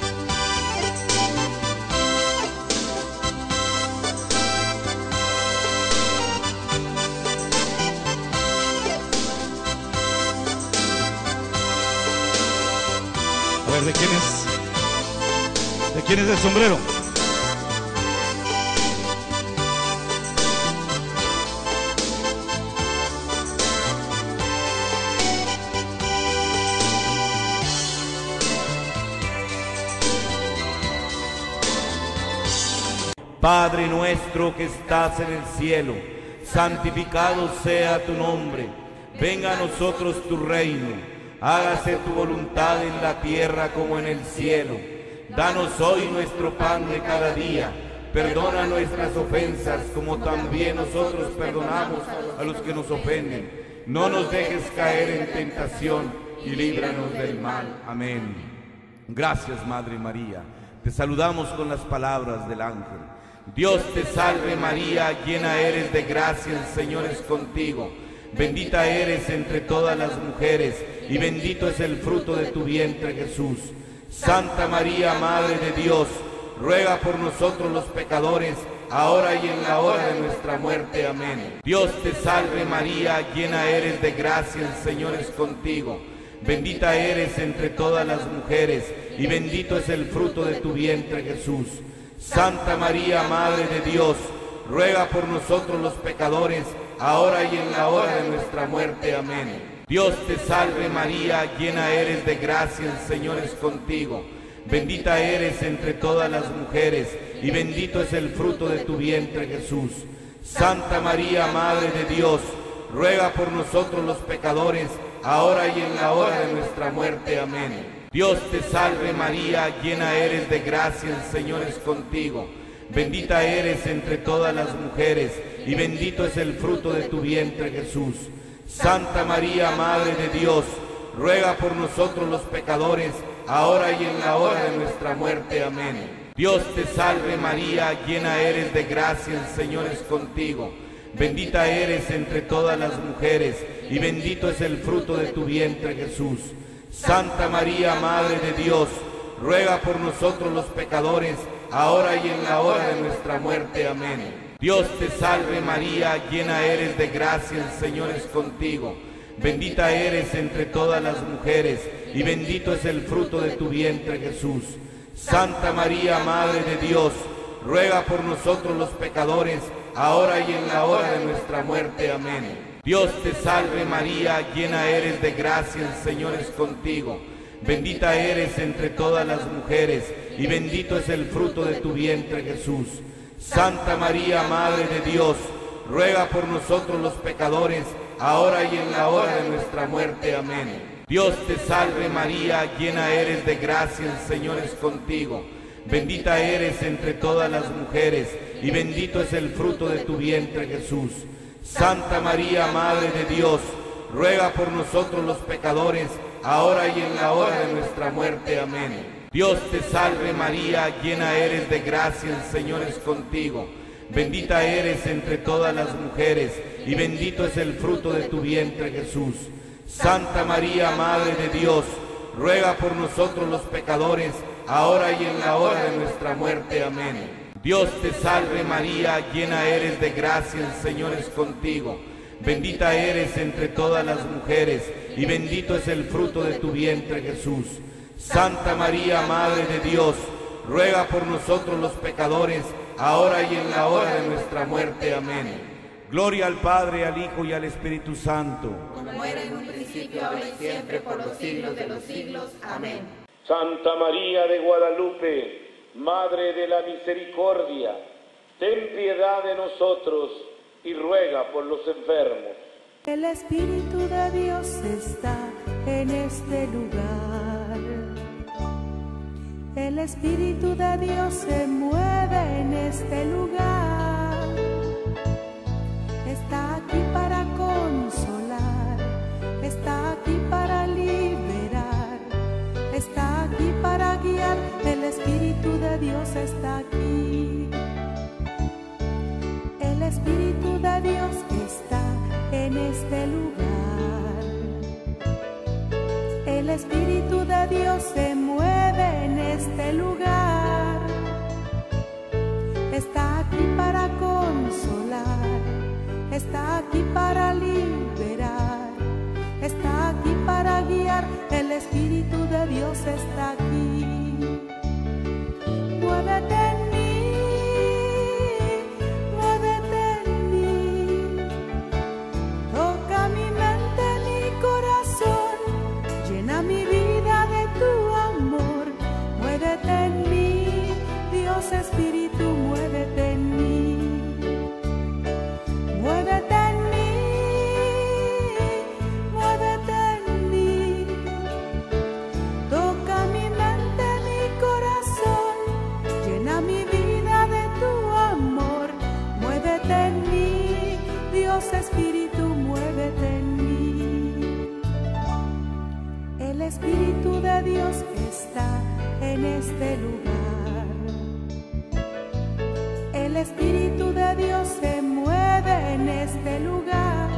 A ver, ¿de quién es? ¿De quién es el sombrero? Padre nuestro que estás en el cielo, santificado sea tu nombre. Venga a nosotros tu reino. Hágase tu voluntad en la tierra como en el cielo. Danos hoy nuestro pan de cada día. Perdona nuestras ofensas como también nosotros perdonamos a los que nos ofenden. No nos dejes caer en tentación y líbranos del mal. Amén. Gracias, Madre María. Te saludamos con las palabras del ángel. Dios te salve María, llena eres de gracia, el Señor es contigo. Bendita eres entre todas las mujeres, y bendito es el fruto de tu vientre, Jesús. Santa María, Madre de Dios, ruega por nosotros los pecadores, ahora y en la hora de nuestra muerte. Amén. Dios te salve María, llena eres de gracia, el Señor es contigo. Bendita eres entre todas las mujeres, y bendito es el fruto de tu vientre, Jesús. Santa María, Madre de Dios, ruega por nosotros los pecadores, ahora y en la hora de nuestra muerte. Amén. Dios te salve María, llena eres de gracia, el Señor es contigo. Bendita eres entre todas las mujeres, y bendito es el fruto de tu vientre, Jesús. Santa María, Madre de Dios, ruega por nosotros los pecadores, ahora y en la hora de nuestra muerte. Amén. Dios te salve María, llena eres de gracia, el Señor es contigo. Bendita eres entre todas las mujeres, y bendito es el fruto de tu vientre, Jesús. Santa María, Madre de Dios, ruega por nosotros los pecadores, ahora y en la hora de nuestra muerte. Amén. Dios te salve María, llena eres de gracia, el Señor es contigo. Bendita eres entre todas las mujeres, y bendito es el fruto de tu vientre, Jesús. Santa María, Madre de Dios, ruega por nosotros los pecadores, ahora y en la hora de nuestra muerte. Amén. Dios te salve María, llena eres de gracia, el Señor es contigo. Bendita eres entre todas las mujeres, y bendito es el fruto de tu vientre, Jesús. Santa María, Madre de Dios, ruega por nosotros los pecadores, ahora y en la hora de nuestra muerte. Amén. Dios te salve María, llena eres de gracia, el Señor es contigo. Bendita eres entre todas las mujeres, y bendito es el fruto de tu vientre, Jesús. Santa María, Madre de Dios, ruega por nosotros los pecadores, ahora y en la hora de nuestra muerte. Amén. Dios te salve María, llena eres de gracia, el Señor es contigo. Bendita eres entre todas las mujeres, y bendito es el fruto de tu vientre, Jesús. Santa María, Madre de Dios, ruega por nosotros los pecadores, ahora y en la hora de nuestra muerte. Amén. Dios te salve María, llena eres de gracia, el Señor es contigo. Bendita eres entre todas las mujeres, y bendito es el fruto de tu vientre, Jesús. Santa María, Madre de Dios, ruega por nosotros los pecadores, ahora y en la hora de nuestra muerte. Amén. Dios te salve María, llena eres de gracia, el Señor es contigo. Bendita eres entre todas las mujeres, y bendito es el fruto de tu vientre, Jesús. Santa María, Madre de Dios, ruega por nosotros los pecadores, ahora y en la hora de nuestra muerte. Amén. Gloria al Padre, al Hijo y al Espíritu Santo. Como era en un principio, ahora y siempre, por los siglos de los siglos. Amén. Santa María de Guadalupe, Madre de la Misericordia, ten piedad de nosotros y ruega por los enfermos. El Espíritu de Dios está en este lugar. El Espíritu de Dios se mueve en este lugar. Está aquí para consolar, está aquí para liberar, está aquí para guiar. El Espíritu de Dios está aquí. El Espíritu de Dios está en este lugar. El Espíritu de Dios se mueve en este lugar. Está aquí para consolar, está aquí para liberar, está aquí para guiar. El Espíritu de Dios está aquí. Muévete en mí, muévete en mí. Toca mi mente, mi corazón, llena mi vida de tu amor. Muévete en mí, Dios Espíritu, muévete en mí. Muévete en mí, muévete en mí. Toca mi mente, mi corazón, llena mi vida de tu amor. Muévete en mí, Dios Espíritu, muévete en mí. El Espíritu de Dios está en este lugar. El Espíritu de Dios se mueve en este lugar.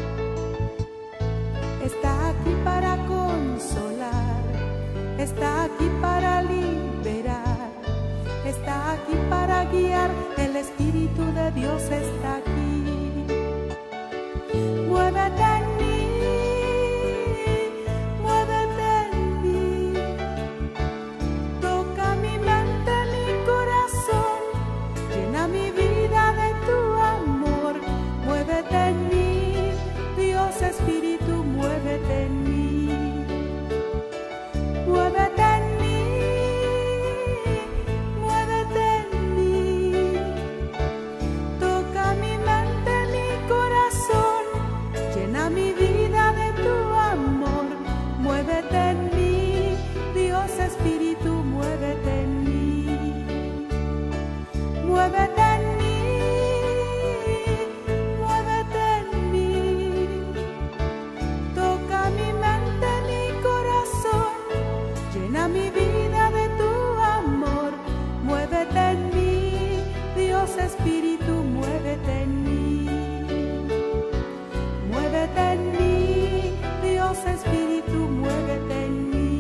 Está aquí para consolar, está aquí para liberar, está aquí para guiar. El Espíritu de Dios está aquí. Muévete en mí, muévete en mí. Toca mi mente, mi corazón, llena mi vida de tu amor. Muévete en mí, Dios Espíritu, muévete en mí. Muévete en mí, muévete en mí. Toca mi mente, mi corazón, llena mi vida de tu amor. Muévete en mí, Dios Espíritu, muévete en mí. Muévete en mí, muévete en mí. Toca mi mente, mi corazón, llena mi vida de tu amor. Muévete en mí, Dios Espíritu, muévete en mí. Muévete en mí, Dios Espíritu, muévete en mí.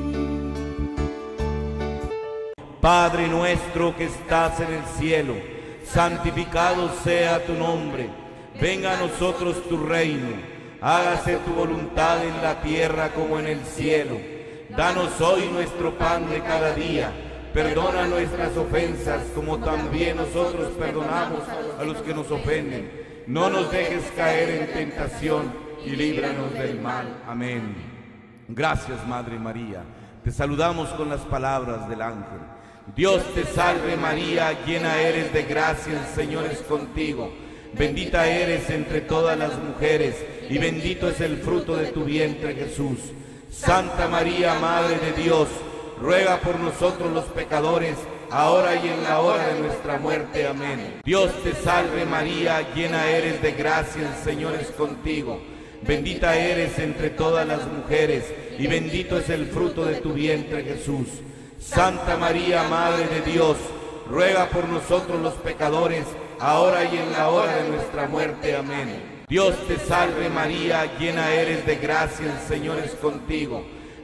Padre nuestro que estás en el cielo, santificado sea tu nombre. Venga a nosotros tu reino. Hágase tu voluntad en la tierra como en el cielo. Danos hoy nuestro pan de cada día. Perdona nuestras ofensas como también nosotros perdonamos a los que nos ofenden. No nos dejes caer en tentación y líbranos del mal. Amén. Gracias, Madre María. Te saludamos con las palabras del ángel. Dios te salve María, llena eres de gracia, el Señor es contigo. Bendita eres entre todas las mujeres, y bendito es el fruto de tu vientre, Jesús. Santa María, Madre de Dios, ruega por nosotros los pecadores, ahora y en la hora de nuestra muerte. Amén. Dios te salve María, llena eres de gracia, el Señor es contigo. Bendita eres entre todas las mujeres, y bendito es el fruto de tu vientre, Jesús. Santa María, Madre de Dios, ruega por nosotros los pecadores, ahora y en la hora de nuestra muerte. Amén. Dios te salve María, llena eres de gracia, el Señor es contigo.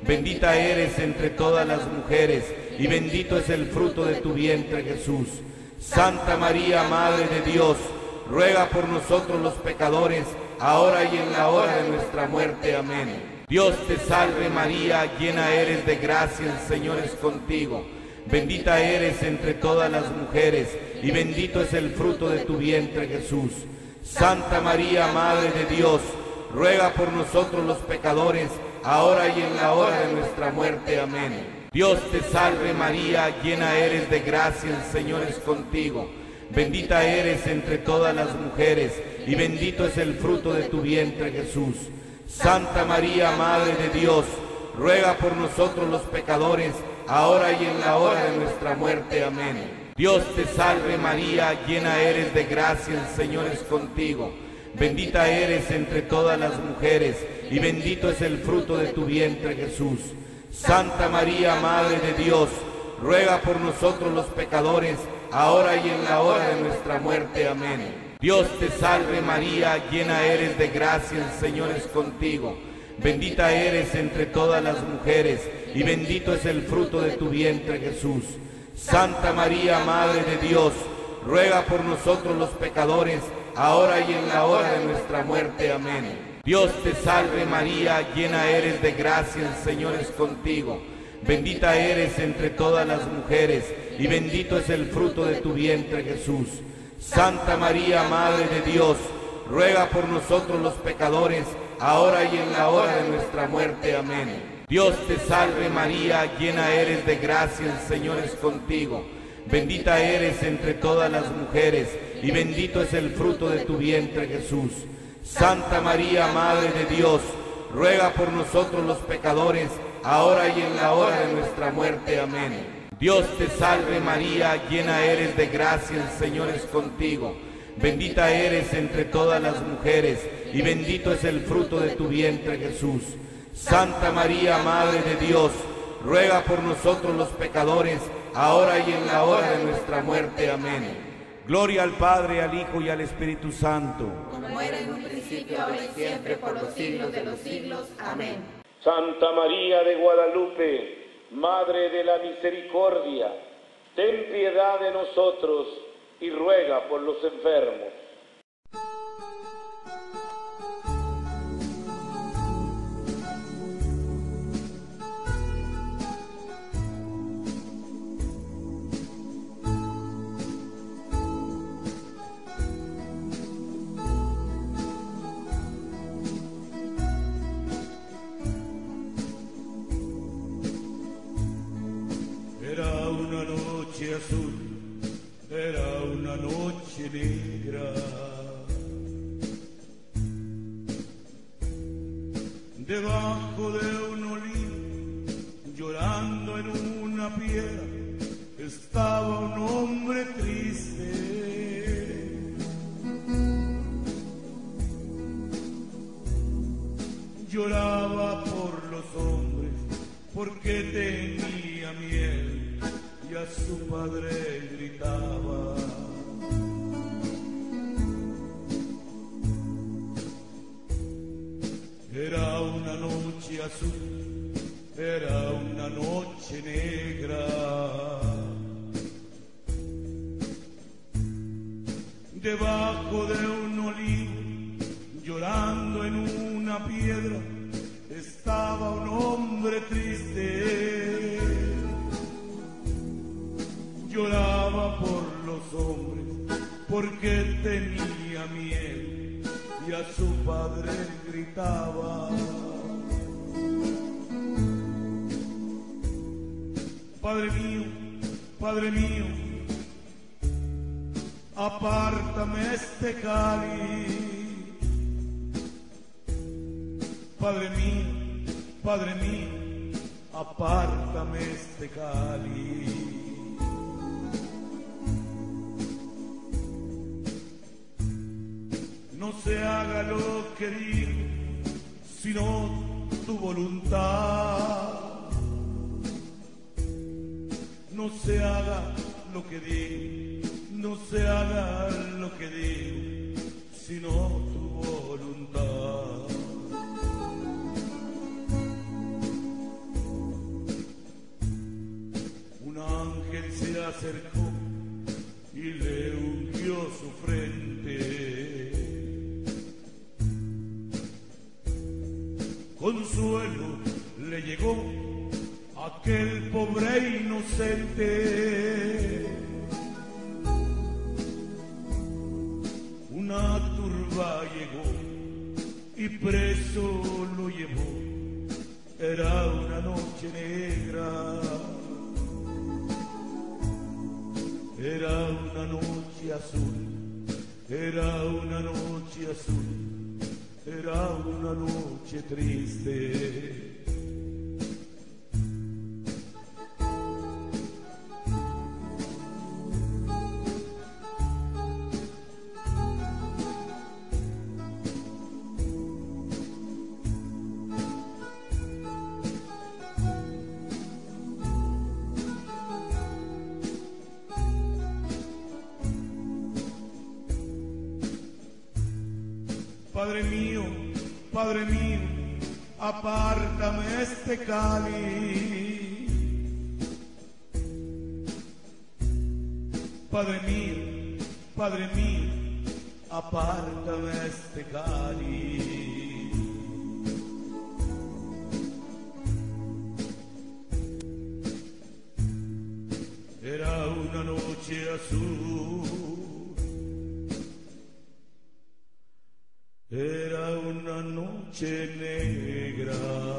bendita eres entre todas las mujeres, y bendito es el fruto de tu vientre, Jesús. Santa María, Madre de Dios, ruega por nosotros los pecadores, ahora y en la hora de nuestra muerte. Amén. Dios te salve María, llena eres de gracia, el Señor es contigo. Bendita eres entre todas las mujeres, y bendito es el fruto de tu vientre, Jesús. Santa María, Madre de Dios, ruega por nosotros los pecadores, ahora y en la hora de nuestra muerte. Amén. Dios te salve María, llena eres de gracia, el Señor es contigo. Bendita eres entre todas las mujeres, y bendito es el fruto de tu vientre, Jesús. Santa María, Madre de Dios, ruega por nosotros los pecadores, ahora y en la hora de nuestra muerte. Amén. Dios te salve María, llena eres de gracia, el Señor es contigo. Bendita eres entre todas las mujeres, y bendito es el fruto de tu vientre, Jesús. Santa María, Madre de Dios, ruega por nosotros los pecadores, ahora y en la hora de nuestra muerte. Amén. Dios te salve María, llena eres de gracia, el Señor es contigo. Bendita eres entre todas las mujeres, y bendito es el fruto de tu vientre, Jesús. Santa María, Madre de Dios, ruega por nosotros los pecadores, ahora y en la hora de nuestra muerte. Amén. Dios te salve María, llena eres de gracia, el Señor es contigo. Bendita eres entre todas las mujeres, y bendito es el fruto de tu vientre, Jesús. Santa María, Madre de Dios, ruega por nosotros los pecadores, ahora y en la hora de nuestra muerte. Amén. Dios te salve María, llena eres de gracia, el Señor es contigo. Bendita eres entre todas las mujeres, y bendito es el fruto de tu vientre, Jesús. Santa María, Madre de Dios, ruega por nosotros los pecadores, ahora y en la hora de nuestra muerte. Amén. Dios te salve María, llena eres de gracia, el Señor es contigo. Bendita eres entre todas las mujeres, y bendito es el fruto de tu vientre, Jesús. Santa María, Madre de Dios, ruega por nosotros los pecadores, ahora y en la hora de nuestra muerte. Amén. Gloria al Padre, al Hijo y al Espíritu Santo. Como era en un principio, ahora y siempre, por los siglos de los siglos. Amén. Santa María de Guadalupe, Madre de la Misericordia, ten piedad de nosotros y ruega por los enfermos. Era una noche azul, era una noche negra, debajo de un olivo, llorando en una piedra, estaba un hombre triste. Lloraba por los hombres, porque tenía miel, y a su padre gritaba. Era una noche azul, era una noche negra, debajo de un olivo, llorando en una piedra, estaba un hombre triste. Lloraba por los hombres, porque tenía miel, y a su padre gritaba. Padre mío, apártame este cáliz. Padre mío, apártame este cáliz. No se haga lo que digo, sino tu voluntad. No se haga lo que digo, no se haga lo que digo, sino tu voluntad. se acercó y le ungió su frente. Consuelo le llegó a aquel pobre inocente. Una turba llegó y preso lo llevó. Era una noche negra. Era una noche azul, era una noche azul, era una noche triste. Padre mío, apártame este cáliz. Padre mío, apártame este cáliz. Era una noche azul. Era una noche negra.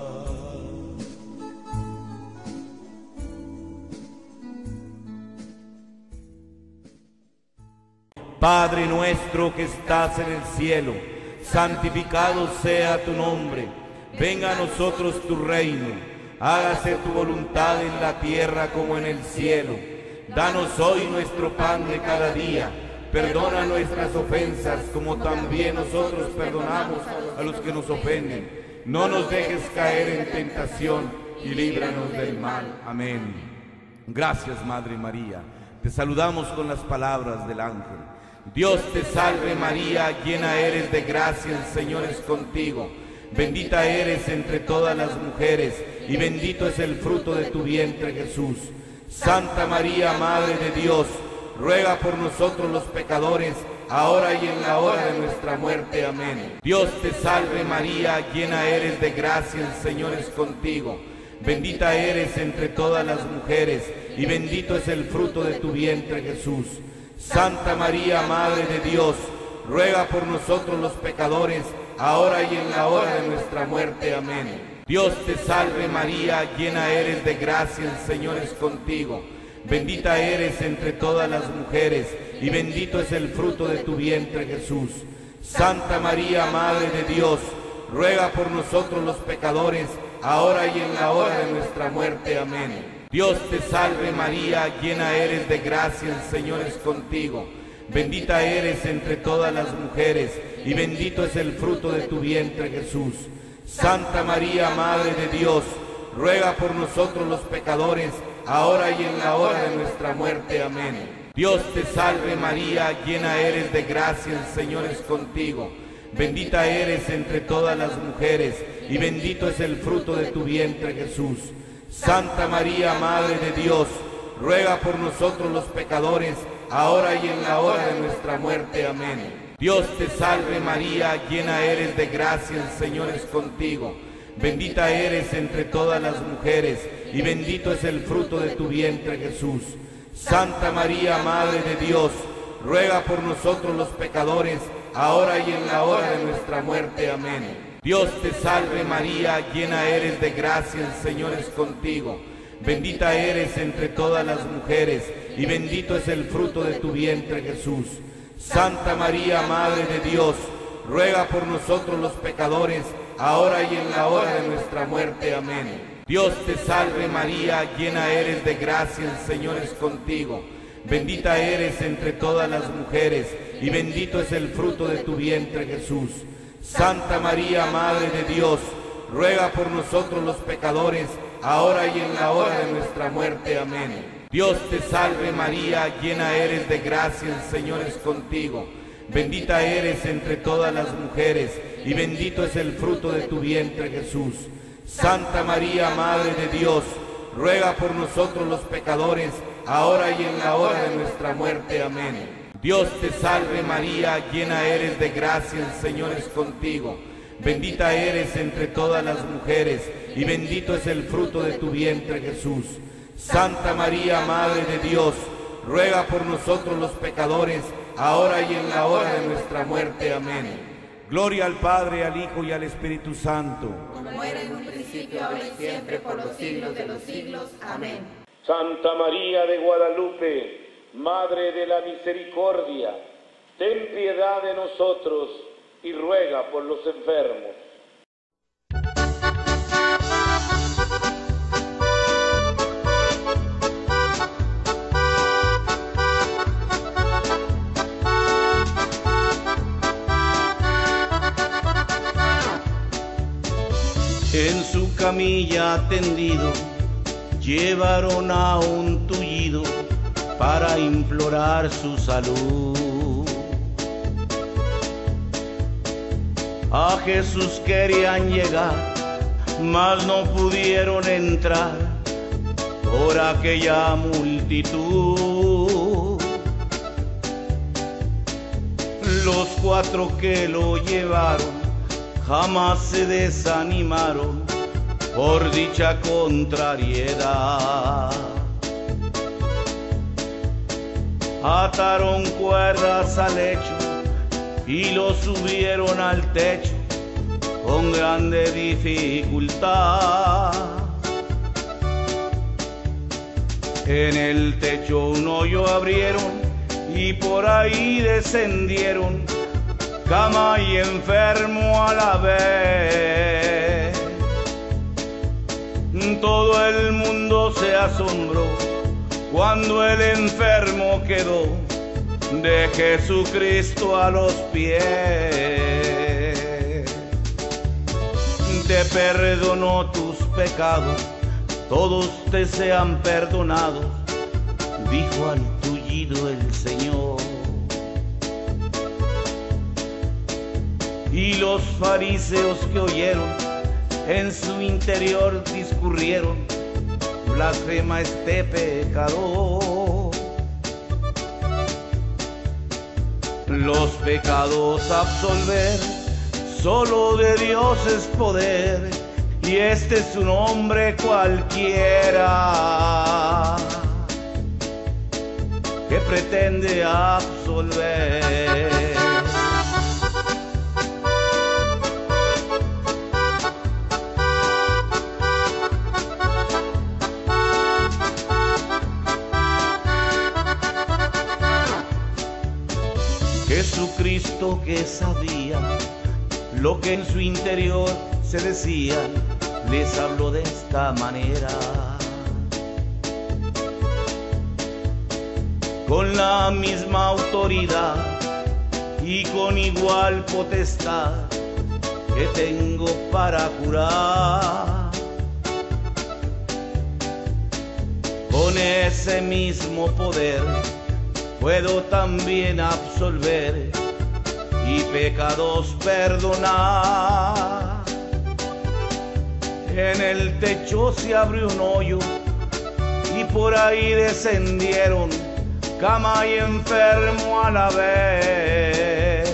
Padre nuestro que estás en el cielo, santificado sea tu nombre. Venga a nosotros tu reino. Hágase tu voluntad en la tierra como en el cielo. Danos hoy nuestro pan de cada día. Perdona nuestras ofensas, como también nosotros perdonamos a los que nos ofenden. No nos dejes caer en tentación y líbranos del mal. Amén. Gracias, Madre María. Te saludamos con las palabras del ángel. Dios te salve María, llena eres de gracia, el Señor es contigo. Bendita eres entre todas las mujeres, y bendito es el fruto de tu vientre, Jesús. Santa María, Madre de Dios, ruega por nosotros los pecadores, ahora y en la hora de nuestra muerte. Amén. Dios te salve María, llena eres de gracia, el Señor es contigo. Bendita eres entre todas las mujeres, y bendito es el fruto de tu vientre, Jesús. Santa María, Madre de Dios, ruega por nosotros los pecadores, ahora y en la hora de nuestra muerte. Amén. Dios te salve María, llena eres de gracia, el Señor es contigo. Bendita eres entre todas las mujeres, y bendito es el fruto de tu vientre, Jesús. Santa María, Madre de Dios, ruega por nosotros los pecadores, ahora y en la hora de nuestra muerte. Amén. Dios te salve María, llena eres de gracia, el Señor es contigo. Bendita eres entre todas las mujeres, y bendito es el fruto de tu vientre, Jesús. Santa María, Madre de Dios, ruega por nosotros los pecadores, ahora y en la hora de nuestra muerte. Amén. Dios te salve María, llena eres de gracia, el Señor es contigo. Bendita eres entre todas las mujeres, y bendito es el fruto de tu vientre, Jesús. Santa María, Madre de Dios, ruega por nosotros los pecadores, ahora y en la hora de nuestra muerte. Amén. Dios te salve María, llena eres de gracia, el Señor es contigo. Bendita eres entre todas las mujeres, y bendito es el fruto de tu vientre, Jesús. Santa María, Madre de Dios, ruega por nosotros los pecadores, ahora y en la hora de nuestra muerte. Amén. Dios te salve María, llena eres de gracia, el Señor es contigo. Bendita eres entre todas las mujeres, y bendito es el fruto de tu vientre, Jesús. Santa María, Madre de Dios, ruega por nosotros los pecadores, ahora y en la hora de nuestra muerte. Amén. Dios te salve María, llena eres de gracia, el Señor es contigo. Bendita eres entre todas las mujeres, y bendito es el fruto de tu vientre, Jesús. Santa María, Madre de Dios, ruega por nosotros los pecadores, ahora y en la hora de nuestra muerte. Amén. Dios te salve María, llena eres de gracia, el Señor es contigo. Bendita eres entre todas las mujeres, y bendito es el fruto de tu vientre, Jesús. Santa María, Madre de Dios, ruega por nosotros los pecadores, ahora y en la hora de nuestra muerte. Amén. Dios te salve María, llena eres de gracia, el Señor es contigo. Bendita eres entre todas las mujeres, y bendito es el fruto de tu vientre, Jesús. Santa María, Madre de Dios, ruega por nosotros los pecadores, ahora y en la hora de nuestra muerte. Amén. Gloria al Padre, al Hijo y al Espíritu Santo. Como era en un principio, ahora y siempre, por los siglos de los siglos. Amén. Santa María de Guadalupe, Madre de la Misericordia, ten piedad de nosotros y ruega por los enfermos. En su camilla tendido, llevaron a un tullido para implorar su salud. A Jesús querían llegar, mas no pudieron entrar por aquella multitud. Los 4 que lo llevaron jamás se desanimaron por dicha contrariedad. Ataron cuerdas al lecho y lo subieron al techo con grande dificultad. En el techo un hoyo abrieron y por ahí descendieron cama y enfermo a la vez. Todo el mundo se asombró cuando el enfermo quedó de Jesucristo a los pies. Te perdonó tus pecados, todos te sean perdonados, dijo al tullido el Señor. Y los fariseos que oyeron, en su interior discurrieron, blasfema este pecador. Los pecados absolver, solo de Dios es poder, y este es un hombre cualquiera que pretende absolver. Jesucristo, que sabía lo que en su interior se decía, les habló de esta manera. Con la misma autoridad y con igual potestad que tengo para curar, con ese mismo poder puedo también absolver y pecados perdonar. En el techo se abrió un hoyo y por ahí descendieron cama y enfermo a la vez.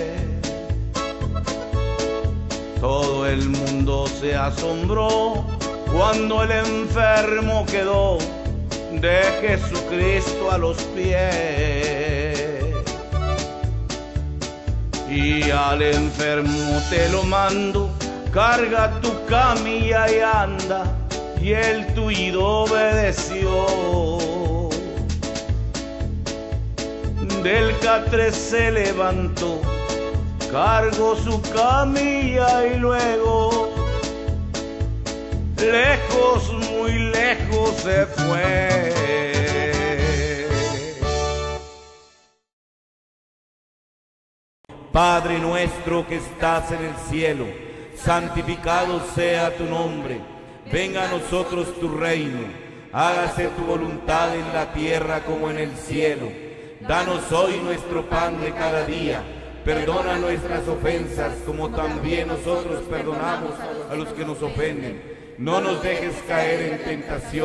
Todo el mundo se asombró cuando el enfermo quedó de Jesucristo a los pies. Y al enfermo te lo mando, carga tu camilla y anda, y el tullido obedeció. Del catre se levantó, cargó su camilla y luego lejos, muy lejos se fue. Padre nuestro que estás en el cielo, santificado sea tu nombre. Venga a nosotros tu reino. Hágase tu voluntad en la tierra como en el cielo. Danos hoy nuestro pan de cada día. Perdona nuestras ofensas como también nosotros perdonamos a los que nos ofenden. No nos dejes caer en tentación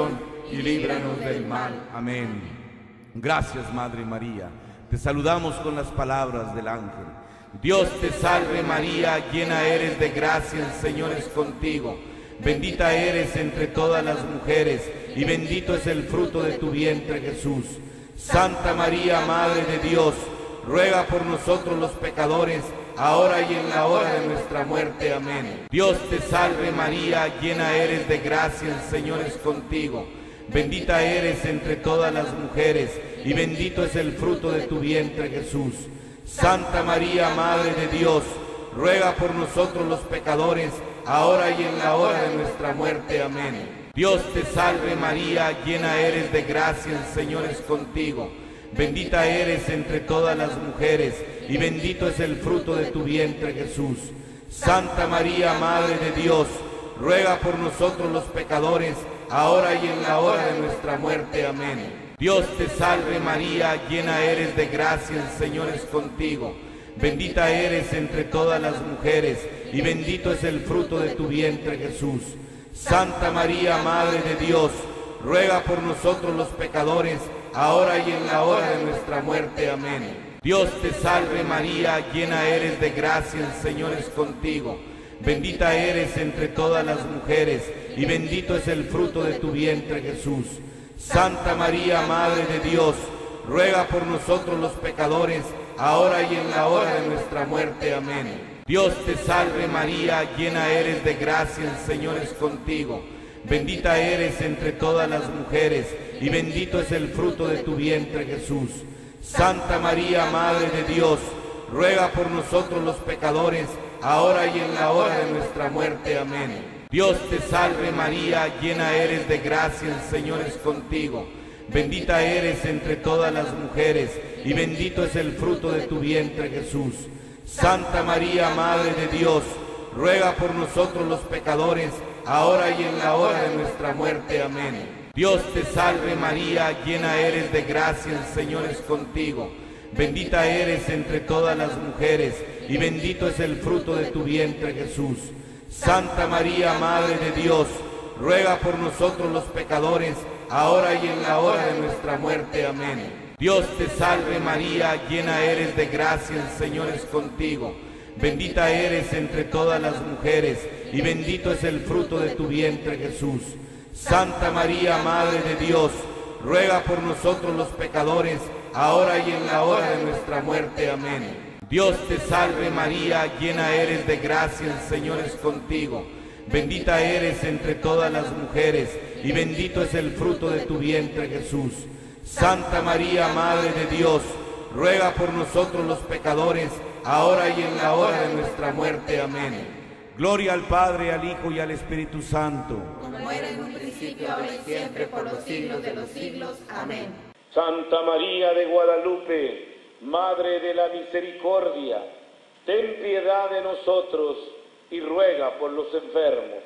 y líbranos del mal. Amén. Gracias, Madre María. Te saludamos con las palabras del ángel. Dios te salve María, llena eres de gracia, el Señor es contigo. Bendita eres entre todas las mujeres, y bendito es el fruto de tu vientre, Jesús. Santa María, Madre de Dios, ruega por nosotros los pecadores, ahora y en la hora de nuestra muerte. Amén. Dios te salve María, llena eres de gracia, el Señor es contigo. Bendita eres entre todas las mujeres, y bendito es el fruto de tu vientre, Jesús. Santa María, Madre de Dios, ruega por nosotros los pecadores, ahora y en la hora de nuestra muerte. Amén. Dios te salve María, llena eres de gracia, el Señor es contigo. Bendita eres entre todas las mujeres, y bendito es el fruto de tu vientre, Jesús. Santa María, Madre de Dios, ruega por nosotros los pecadores, ahora y en la hora de nuestra muerte. Amén. Dios te salve María, llena eres de gracia, el Señor es contigo. Bendita eres entre todas las mujeres, y bendito es el fruto de tu vientre, Jesús. Santa María, Madre de Dios, ruega por nosotros los pecadores, ahora y en la hora de nuestra muerte. Amén. Dios te salve María, llena eres de gracia, el Señor es contigo. Bendita eres entre todas las mujeres, y bendito es el fruto de tu vientre, Jesús. Santa María, Madre de Dios, ruega por nosotros los pecadores, ahora y en la hora de nuestra muerte. Amén. Dios te salve María, llena eres de gracia, el Señor es contigo. Bendita eres entre todas las mujeres, y bendito es el fruto de tu vientre, Jesús. Santa María, Madre de Dios, ruega por nosotros los pecadores, ahora y en la hora de nuestra muerte. Amén. Dios te salve María, llena eres de gracia, el Señor es contigo. Bendita eres entre todas las mujeres, y bendito es el fruto de tu vientre, Jesús. Santa María, Madre de Dios, ruega por nosotros los pecadores, ahora y en la hora de nuestra muerte. Amén. Dios te salve María, llena eres de gracia, el Señor es contigo. Bendita eres entre todas las mujeres, y bendito es el fruto de tu vientre, Jesús. Santa María, Madre de Dios, ruega por nosotros los pecadores, ahora y en la hora de nuestra muerte. Amén. Dios te salve María, llena eres de gracia, el Señor es contigo. Bendita eres entre todas las mujeres, y bendito es el fruto de tu vientre, Jesús. Santa María, Madre de Dios, ruega por nosotros los pecadores, ahora y en la hora de nuestra muerte. Amén. Dios te salve María, llena eres de gracia, el Señor es contigo. Bendita eres entre todas las mujeres, y bendito es el fruto de tu vientre, Jesús. Santa María, Madre de Dios, ruega por nosotros los pecadores, ahora y en la hora de nuestra muerte. Amén. Gloria al Padre, al Hijo y al Espíritu Santo. Como era en un principio, ahora y siempre, por los siglos de los siglos. Amén. Santa María de Guadalupe, Madre de la Misericordia, ten piedad de nosotros y ruega por los enfermos.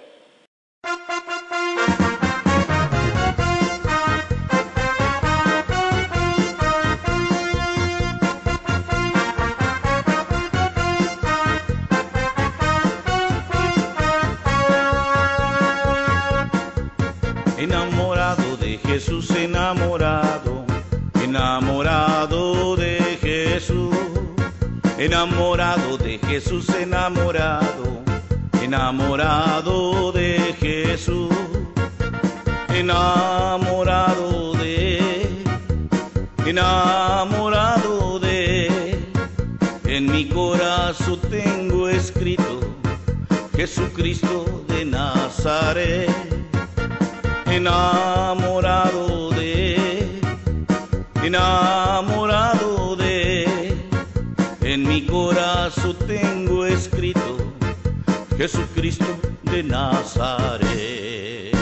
Enamorado de Jesús, enamorado, enamorado de Jesús, enamorado de Jesús, enamorado, enamorado de Jesús, enamorado de, en mi corazón tengo escrito Jesucristo de Nazaret. Enamorado de, en mi corazón tengo escrito Jesucristo de Nazaret.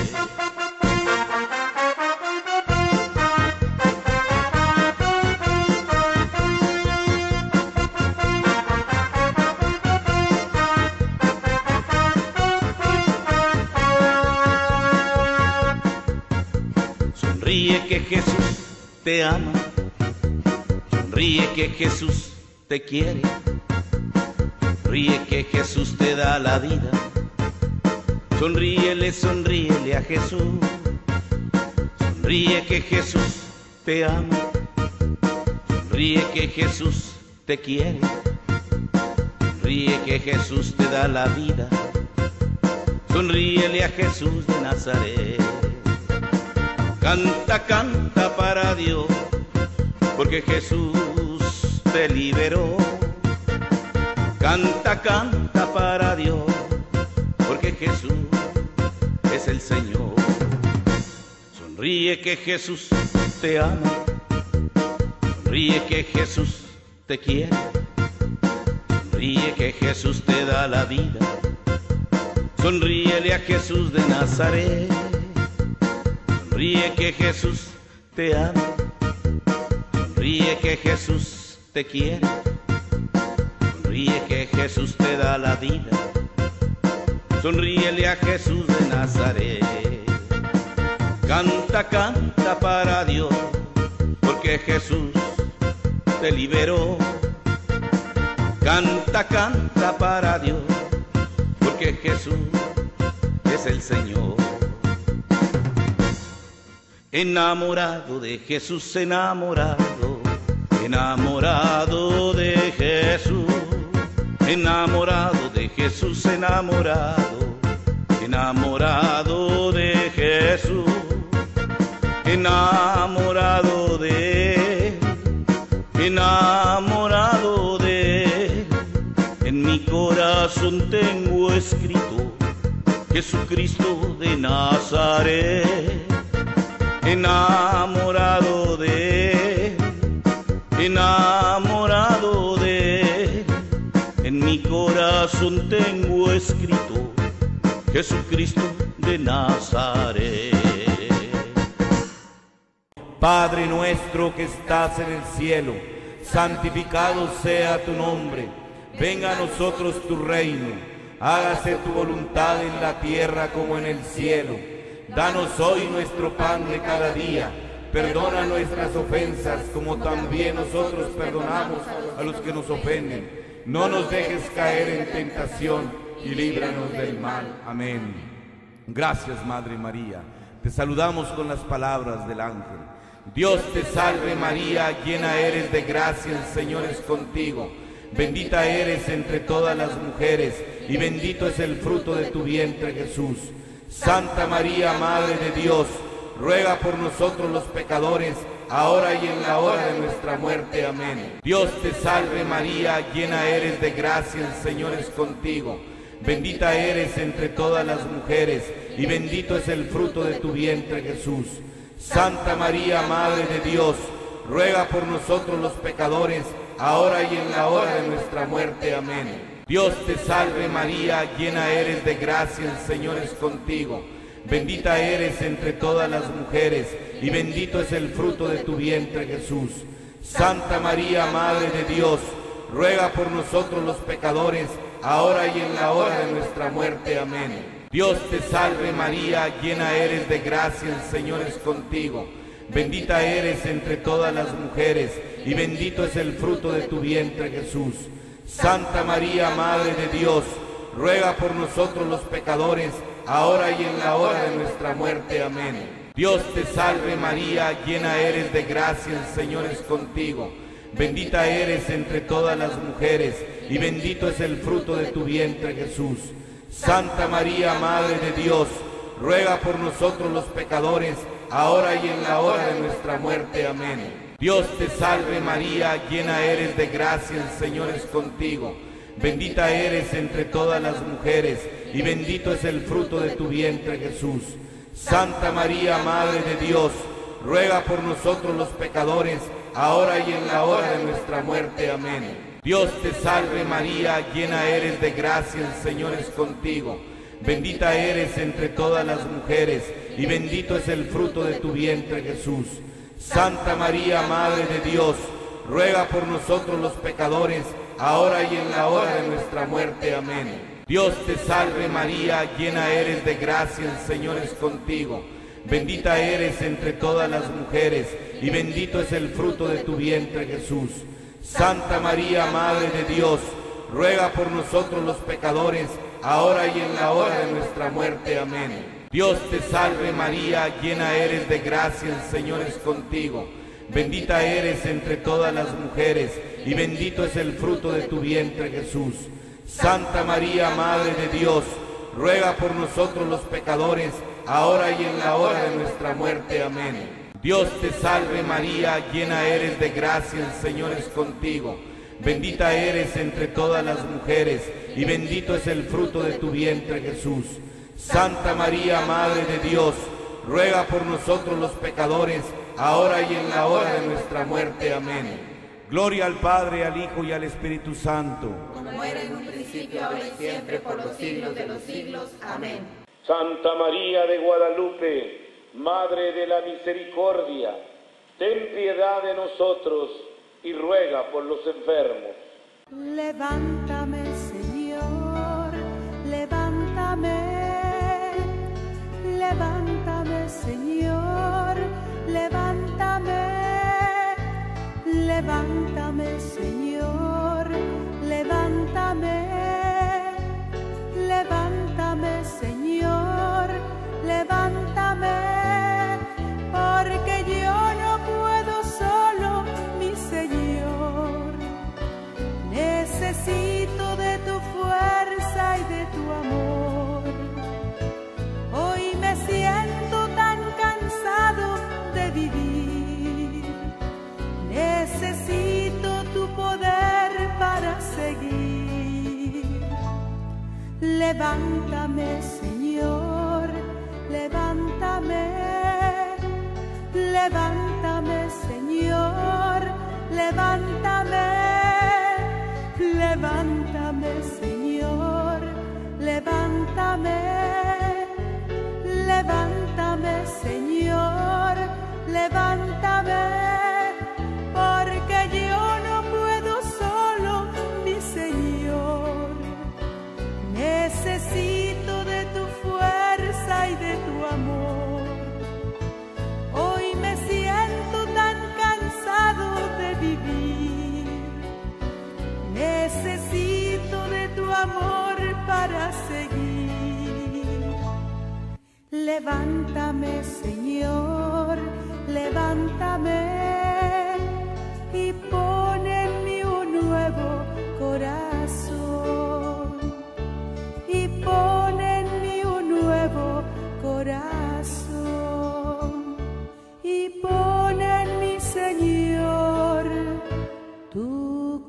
Sonríe que Jesús te ama, sonríe que Jesús te quiere, sonríe que Jesús te da la vida, sonríele, sonríele a Jesús, Sonríe que Jesús te ama, sonríe que Jesús te quiere, sonríe que Jesús te da la vida, sonríele a Jesús de Nazaret. Canta, canta para Dios, porque Jesús te liberó. Canta, canta para Dios, porque Jesús es el Señor. Sonríe que Jesús te ama, sonríe que Jesús te quiere, sonríe que Jesús te da la vida, sonríele a Jesús de Nazaret. Sonríe que Jesús te ama, sonríe que Jesús te quiere, sonríe que Jesús te da la vida, sonríele a Jesús de Nazaret. Canta, canta para Dios, porque Jesús te liberó. Canta, canta para Dios, porque Jesús es el Señor. Enamorado de Jesús, enamorado, enamorado de Jesús, enamorado de Jesús, enamorado, enamorado de Jesús, enamorado de Él, enamorado de Él. En mi corazón tengo escrito Jesucristo de Nazaret. Enamorado de Él, enamorado de Él. En mi corazón tengo escrito Jesucristo de Nazaret. Padre nuestro que estás en el cielo, santificado sea tu nombre. Venga a nosotros tu reino, hágase tu voluntad en la tierra como en el cielo. Danos hoy nuestro pan de cada día, perdona nuestras ofensas como también nosotros perdonamos a los que nos ofenden. No nos dejes caer en tentación y líbranos del mal. Amén. Gracias, Madre María. Te saludamos con las palabras del ángel. Dios te salve María, llena eres de gracia, el Señor es contigo. Bendita eres entre todas las mujeres y bendito es el fruto de tu vientre, Jesús. Santa María, Madre de Dios, ruega por nosotros los pecadores, ahora y en la hora de nuestra muerte. Amén. Dios te salve María, llena eres de gracia, el Señor es contigo. Bendita eres entre todas las mujeres, y bendito es el fruto de tu vientre, Jesús. Santa María, Madre de Dios, ruega por nosotros los pecadores, ahora y en la hora de nuestra muerte. Amén. Dios te salve María, llena eres de gracia, el Señor es contigo. Bendita eres entre todas las mujeres, y bendito es el fruto de tu vientre, Jesús. Santa María, Madre de Dios, ruega por nosotros los pecadores, ahora y en la hora de nuestra muerte. Amén. Dios te salve María, llena eres de gracia, el Señor es contigo. Bendita eres entre todas las mujeres, y bendito es el fruto de tu vientre, Jesús. Santa María, Madre de Dios, ruega por nosotros los pecadores, ahora y en la hora de nuestra muerte. Amén. Dios te salve María, llena eres de gracia, el Señor es contigo. Bendita eres entre todas las mujeres, y bendito es el fruto de tu vientre, Jesús. Santa María, Madre de Dios, ruega por nosotros los pecadores, ahora y en la hora de nuestra muerte. Amén. Dios te salve María, llena eres de gracia, el Señor es contigo. Bendita eres entre todas las mujeres, y bendito es el fruto de tu vientre, Jesús. Santa María, Madre de Dios, ruega por nosotros los pecadores, ahora y en la hora de nuestra muerte. Amén. Dios te salve María, llena eres de gracia, el Señor es contigo. Bendita eres entre todas las mujeres, y bendito es el fruto de tu vientre, Jesús. Santa María, Madre de Dios, ruega por nosotros los pecadores, ahora y en la hora de nuestra muerte. Amén. Dios te salve María, llena eres de gracia, el Señor es contigo. Bendita eres entre todas las mujeres, y bendito es el fruto de tu vientre, Jesús. Santa María, Madre de Dios, ruega por nosotros los pecadores, ahora y en la hora de nuestra muerte. Amén. Dios te salve María, llena eres de gracia, el Señor es contigo. Bendita eres entre todas las mujeres, y bendito es el fruto de tu vientre, Jesús. Santa María, Madre de Dios, ruega por nosotros los pecadores, ahora y en la hora de nuestra muerte. Amén. Dios te salve María, llena eres de gracia, el Señor es contigo. Bendita eres entre todas las mujeres, y bendito es el fruto de tu vientre, Jesús. Santa María, Madre de Dios, ruega por nosotros los pecadores, ahora y en la hora de nuestra muerte. Amén. Gloria al Padre, al Hijo y al Espíritu Santo. Como era en un principio, ahora y siempre, por los siglos de los siglos. Amén. Santa María de Guadalupe, Madre de la Misericordia, ten piedad de nosotros y ruega por los enfermos. Levántame, Señor, levántame. Levántame, Señor, levántame. Levántame, Señor, levántame. Levántame, Señor, levántame. Porque yo no puedo solo, mi Señor. Necesito de tu fuerza y de tu amor. Hoy me siento tan cansado de vivir. Necesito tu poder para seguir. Levántame, Señor, levántame. Levántame, Señor, levántame. Levántame, Señor, levántame. Levántame, Señor, levántame. Porque yo no puedo solo, mi Señor. Necesito de tu fuerza y de tu amor. Hoy me siento tan cansado de vivir. Necesito de tu amor para seguir. Levántame, Señor, levántame y pon en mí un nuevo corazón. Y pon en mí un nuevo corazón. Y pon en mí, Señor, tu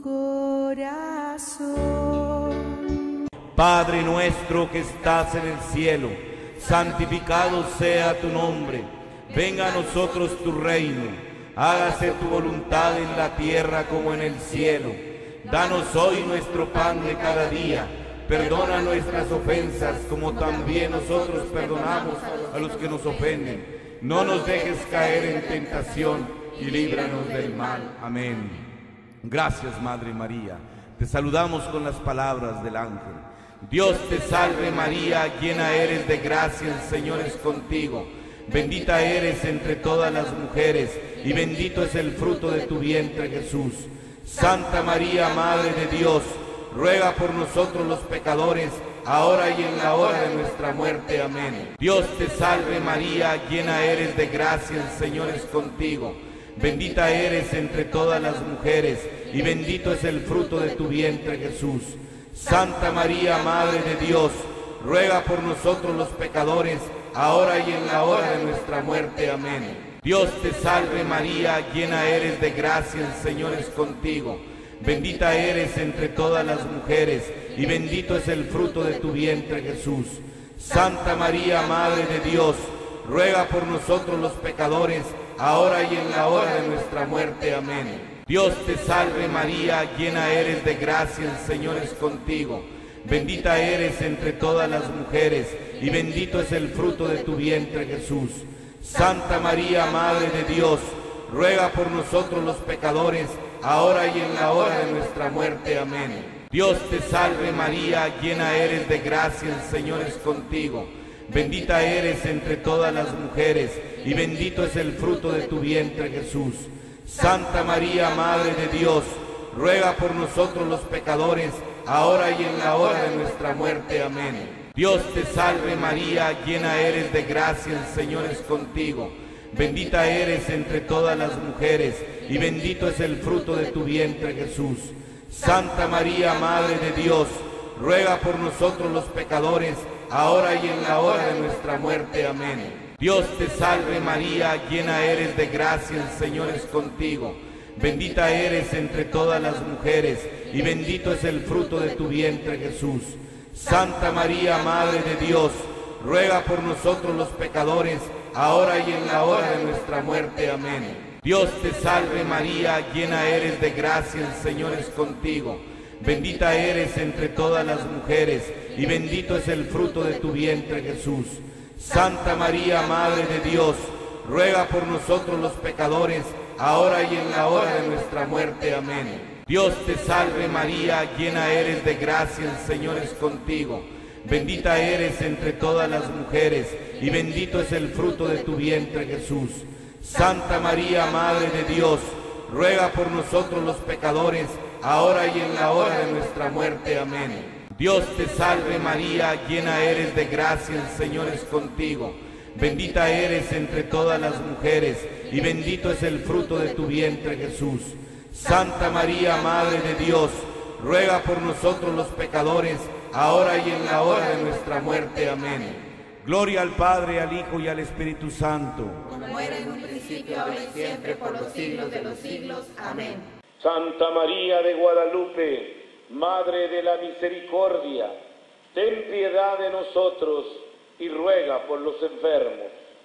corazón. Padre nuestro que estás en el cielo, santificado sea tu nombre. Venga a nosotros tu reino. Hágase tu voluntad en la tierra como en el cielo. Danos hoy nuestro pan de cada día. Perdona nuestras ofensas como también nosotros perdonamos a los que nos ofenden. No nos dejes caer en tentación y líbranos del mal. Amén. Gracias, Madre María. Te saludamos con las palabras del ángel. Dios te salve María, llena eres de gracia, el Señor es contigo. Bendita eres entre todas las mujeres, y bendito es el fruto de tu vientre, Jesús. Santa María, Madre de Dios, ruega por nosotros los pecadores, ahora y en la hora de nuestra muerte. Amén. Dios te salve María, llena eres de gracia, el Señor es contigo. Bendita eres entre todas las mujeres, y bendito es el fruto de tu vientre, Jesús. Santa María, Madre de Dios, ruega por nosotros los pecadores, ahora y en la hora de nuestra muerte. Amén. Dios te salve María, llena eres de gracia, el Señor es contigo. Bendita eres entre todas las mujeres, y bendito es el fruto de tu vientre, Jesús. Santa María, Madre de Dios, ruega por nosotros los pecadores, ahora y en la hora de nuestra muerte. Amén. Dios te salve María, llena eres de gracia, el Señor es contigo. Bendita eres entre todas las mujeres, y bendito es el fruto de tu vientre, Jesús. Santa María, Madre de Dios, ruega por nosotros los pecadores, ahora y en la hora de nuestra muerte. Amén. Dios te salve María, llena eres de gracia, el Señor es contigo. Bendita eres entre todas las mujeres, y bendito es el fruto de tu vientre, Jesús. Santa María, Madre de Dios, ruega por nosotros los pecadores, ahora y en la hora de nuestra muerte. Amén. Dios te salve María, llena eres de gracia, el Señor es contigo. Bendita eres entre todas las mujeres, y bendito es el fruto de tu vientre, Jesús. Santa María, Madre de Dios, ruega por nosotros los pecadores, ahora y en la hora de nuestra muerte. Amén. Dios te salve María, llena eres de gracia, el Señor es contigo. Bendita eres entre todas las mujeres, y bendito es el fruto de tu vientre, Jesús. Santa María, Madre de Dios, ruega por nosotros los pecadores, ahora y en la hora de nuestra muerte. Amén. Dios te salve María, llena eres de gracia, el Señor es contigo. Bendita eres entre todas las mujeres, y bendito es el fruto de tu vientre, Jesús. Santa María, Madre de Dios, ruega por nosotros los pecadores, ahora y en la hora de nuestra muerte. Amén. Dios te salve María, llena eres de gracia, el Señor es contigo. Bendita eres entre todas las mujeres, y bendito es el fruto de tu vientre, Jesús. Santa María, Madre de Dios, ruega por nosotros los pecadores, ahora y en la hora de nuestra muerte. Amén. Dios te salve María, llena eres de gracia, el Señor es contigo. Bendita eres entre todas las mujeres, y bendito es el fruto de tu vientre, Jesús. Santa María, Madre de Dios, ruega por nosotros los pecadores, ahora y en la hora de nuestra muerte. Amén. Gloria al Padre, al Hijo y al Espíritu Santo. Como era en un principio, ahora y siempre, por los siglos de los siglos. Amén. Santa María de Guadalupe, Madre de la Misericordia, ten piedad de nosotros y ruega por los enfermos.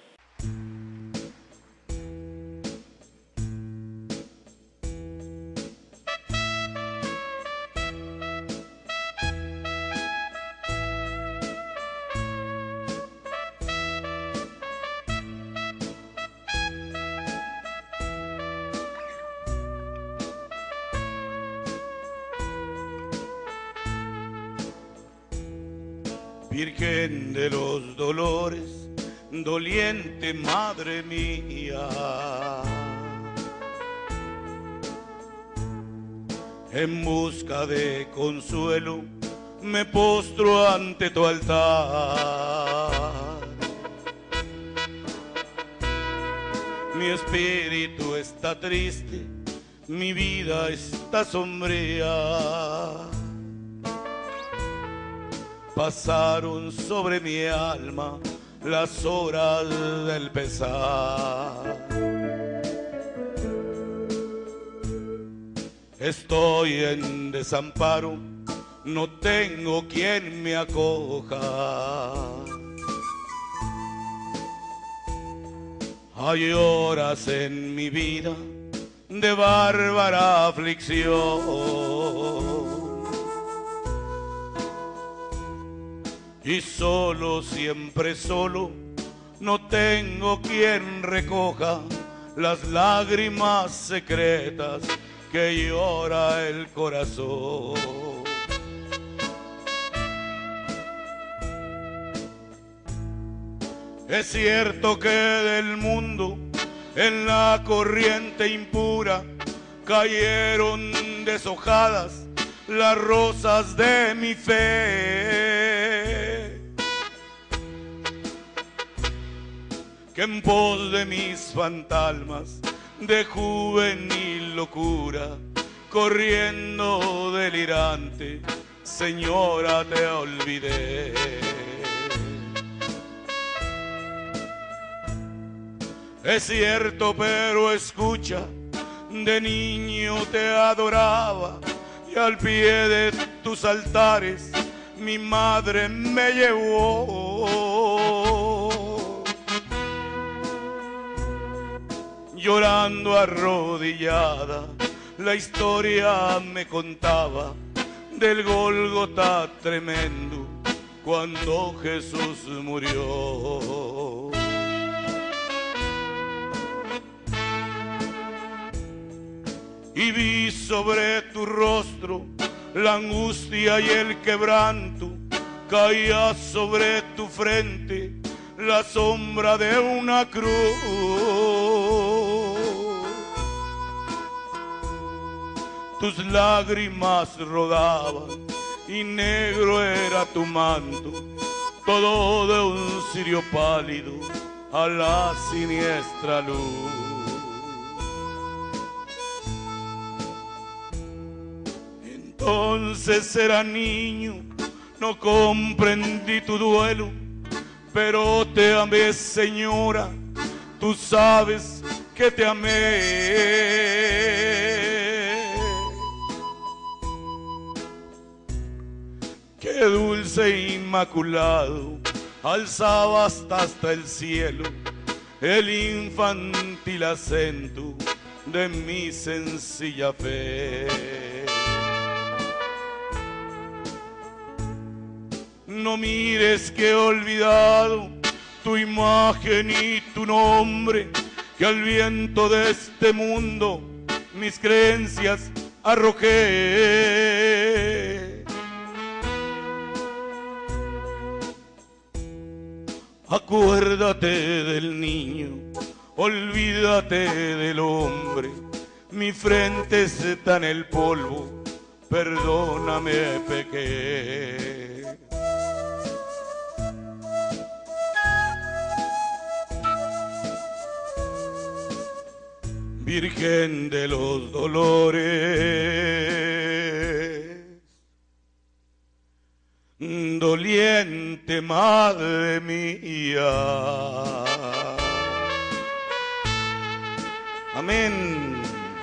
Virgen de los dolores, doliente Madre mía, en busca de consuelo me postro ante tu altar. Mi espíritu está triste, mi vida está sombría. Pasaron sobre mi alma las horas del pesar. Estoy en desamparo, no tengo quien me acoja. Hay horas en mi vida de bárbara aflicción. Y solo, siempre solo, no tengo quien recoja las lágrimas secretas que llora el corazón. Es cierto que del mundo en la corriente impura cayeron deshojadas las rosas de mi fe, que en pos de mis fantasmas de juvenil locura, corriendo delirante, señora, te olvidé. Es cierto, pero escucha, de niño te adoraba, y al pie de tus altares mi madre me llevó. Llorando arrodillada, la historia me contaba del Gólgota tremendo cuando Jesús murió. Y vi sobre tu rostro la angustia y el quebranto, caía sobre tu frente la sombra de una cruz. Tus lágrimas rodaban y negro era tu manto, todo de un cirio pálido a la siniestra luz. Entonces era niño, no comprendí tu duelo, pero te amé, señora, tú sabes que te amé. Qué dulce e inmaculado alzabas hasta el cielo el infantil acento de mi sencilla fe. No mires que he olvidado tu imagen y tu nombre, que al viento de este mundo mis creencias arrojé. Acuérdate del niño, olvídate del hombre, mi frente está en el polvo, perdóname, pequé. Virgen de los dolores, doliente madre mía. Amén.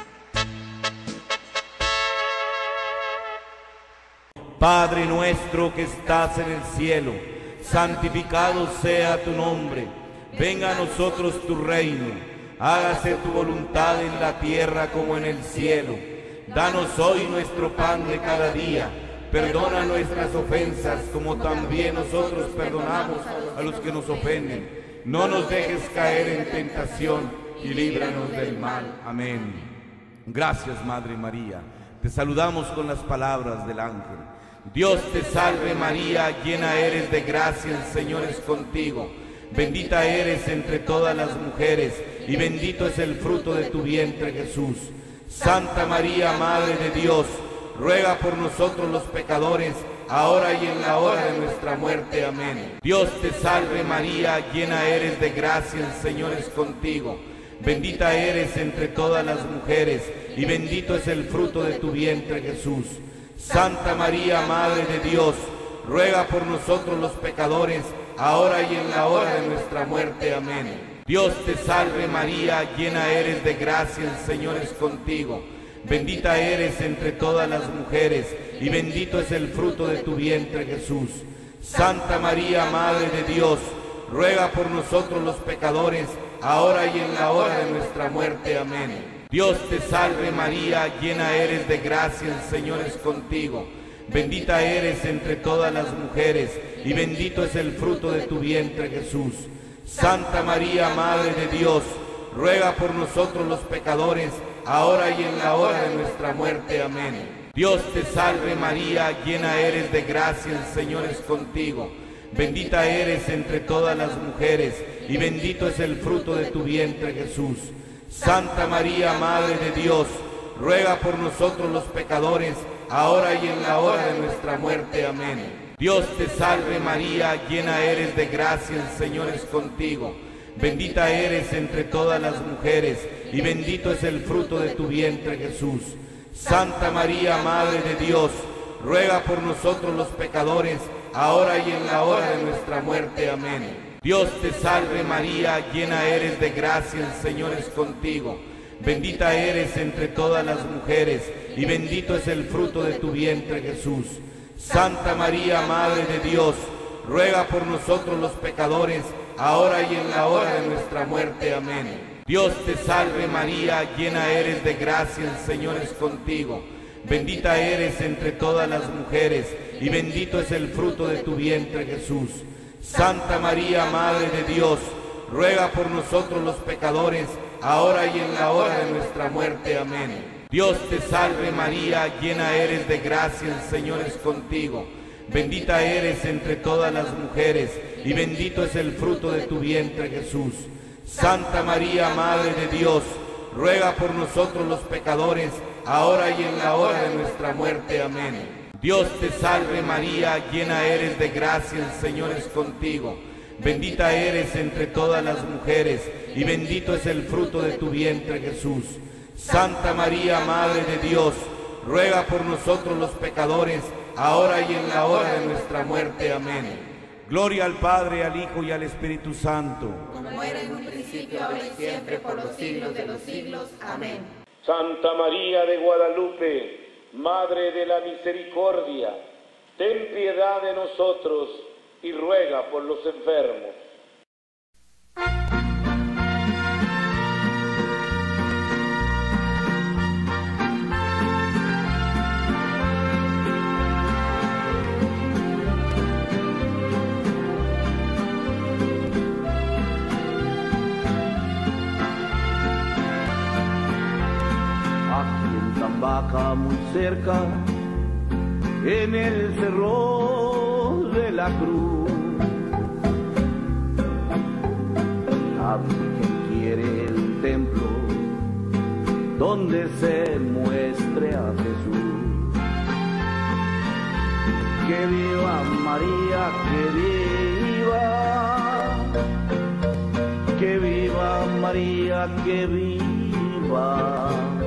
Padre nuestro que estás en el cielo, santificado sea tu nombre. Venga a nosotros tu reino. Hágase tu voluntad en la tierra como en el cielo. Danos hoy nuestro pan de cada día. Perdona nuestras ofensas como también nosotros perdonamos a los que nos ofenden. No nos dejes caer en tentación y líbranos del mal. Amén. Gracias, Madre María. Te saludamos con las palabras del ángel. Dios te salve María, llena eres de gracia, el Señor es contigo. Bendita eres entre todas las mujeres y bendito es el fruto de tu vientre, Jesús. Santa María, Madre de Dios, ruega por nosotros los pecadores, ahora y en la hora de nuestra muerte. Amén. Dios te salve María, llena eres de gracia, el Señor es contigo. Bendita eres entre todas las mujeres y bendito es el fruto de tu vientre, Jesús. Santa María, Madre de Dios, ruega por nosotros los pecadores, ahora y en la hora de nuestra muerte. Amén. Dios te salve María, llena eres de gracia, el Señor es contigo. Bendita eres entre todas las mujeres y bendito es el fruto de tu vientre, Jesús. Santa María, Madre de Dios, ruega por nosotros los pecadores, ahora y en la hora de nuestra muerte. Amén. Dios te salve María, llena eres de gracia, el Señor es contigo. Bendita eres entre todas las mujeres y bendito es el fruto de tu vientre, Jesús. Santa María, Madre de Dios, ruega por nosotros los pecadores, ahora y en la hora de nuestra muerte. Amén. Dios te salve María, llena eres de gracia, el Señor es contigo. Bendita eres entre todas las mujeres y bendito es el fruto de tu vientre, Jesús. Santa María, Madre de Dios, ruega por nosotros los pecadores, ahora y en la hora de nuestra muerte. Amén. Dios te salve María, llena eres de gracia, el Señor es contigo. Bendita eres entre todas las mujeres y bendito es el fruto de tu vientre, Jesús. Santa María, Madre de Dios, ruega por nosotros los pecadores, ahora y en la hora de nuestra muerte. Amén. Dios te salve María, llena eres de gracia, el Señor es contigo. Bendita eres entre todas las mujeres y bendito es el fruto de tu vientre, Jesús. Santa María, Madre de Dios, ruega por nosotros los pecadores, ahora y en la hora de nuestra muerte. Amén. Dios te salve María, llena eres de gracia, el Señor es contigo. Bendita eres entre todas las mujeres y bendito es el fruto de tu vientre, Jesús. Santa María, Madre de Dios, ruega por nosotros los pecadores, ahora y en la hora de nuestra muerte. Amén. Dios te salve María, llena eres de gracia, el Señor es contigo. Bendita eres entre todas las mujeres y bendito es el fruto de tu vientre, Jesús. Santa María, Madre de Dios, ruega por nosotros los pecadores, ahora y en la hora de nuestra muerte. Amén. Dios te salve María, llena eres de gracia, el Señor es contigo. Bendita eres entre todas las mujeres, y bendito es el fruto de tu vientre, Jesús. Santa María, Madre de Dios, ruega por nosotros los pecadores, ahora y en la hora de nuestra muerte. Amén. Gloria al Padre, al Hijo y al Espíritu Santo. Como era en un principio, ahora y siempre, por los siglos de los siglos. Amén. Santa María de Guadalupe, Madre de la Misericordia, ten piedad de nosotros y ruega por los enfermos. Tambaca, muy cerca, en el cerro de la cruz, la Virgen quiere el templo donde se muestre a Jesús. Que viva María, que viva María, que viva.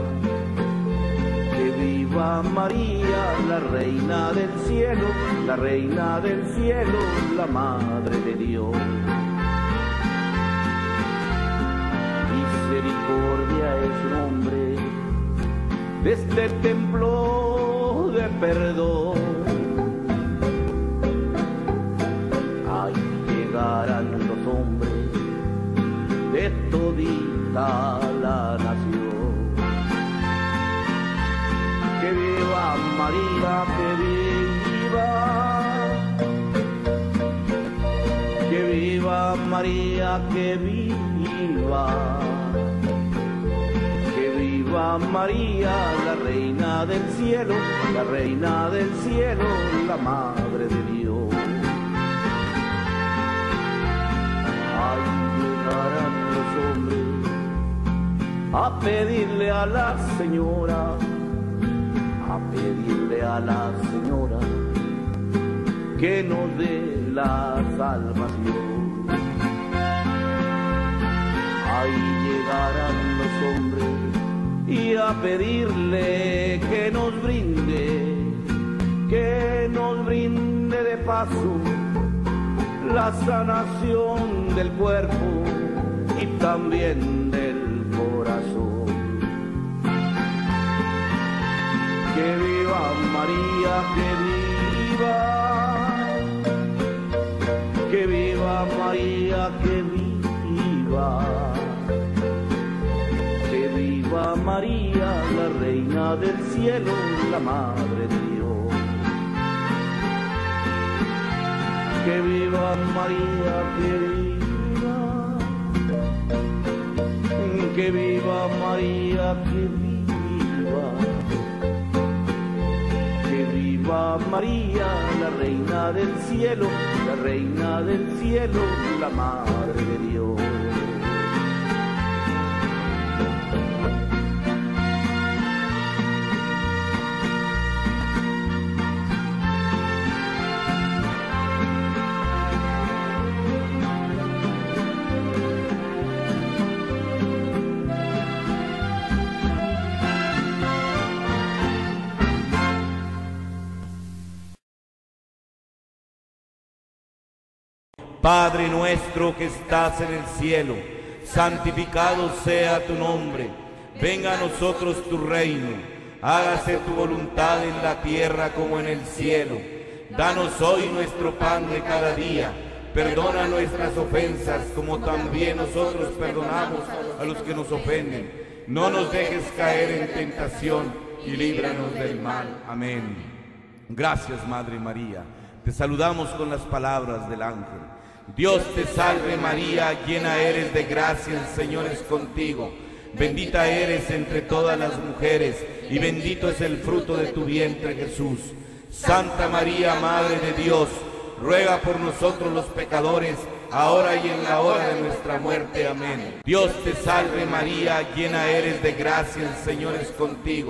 Viva María, la reina del cielo, la reina del cielo, la madre de Dios. Misericordia es su nombre de este templo de perdón. Ahí llegarán los hombres de todita la nación. Que viva María, que viva María, que viva María, la reina del cielo, la reina del cielo, la madre de Dios. Ahí llegarán los hombres a pedirle a la señora, pedirle a la señora que nos dé la salvación. Ahí llegarán los hombres y a pedirle que nos brinde de paso la sanación del cuerpo y también del corazón. Que viva María, que viva María, que viva María, la reina del cielo, la madre de Dios. Que viva María, que viva María, viva María, la reina del cielo, la reina del cielo, la madre de Dios. Padre nuestro que estás en el cielo, santificado sea tu nombre. Venga a nosotros tu reino. Hágase tu voluntad en la tierra como en el cielo. Danos hoy nuestro pan de cada día. Perdona nuestras ofensas como también nosotros perdonamos a los que nos ofenden. No nos dejes caer en tentación y líbranos del mal. Amén. Gracias, Madre María. Te saludamos con las palabras del ángel. Dios te salve María, llena eres de gracia, el Señor es contigo. Bendita eres entre todas las mujeres, y bendito es el fruto de tu vientre, Jesús. Santa María, Madre de Dios, ruega por nosotros los pecadores, ahora y en la hora de nuestra muerte. Amén. Dios te salve María, llena eres de gracia, el Señor es contigo.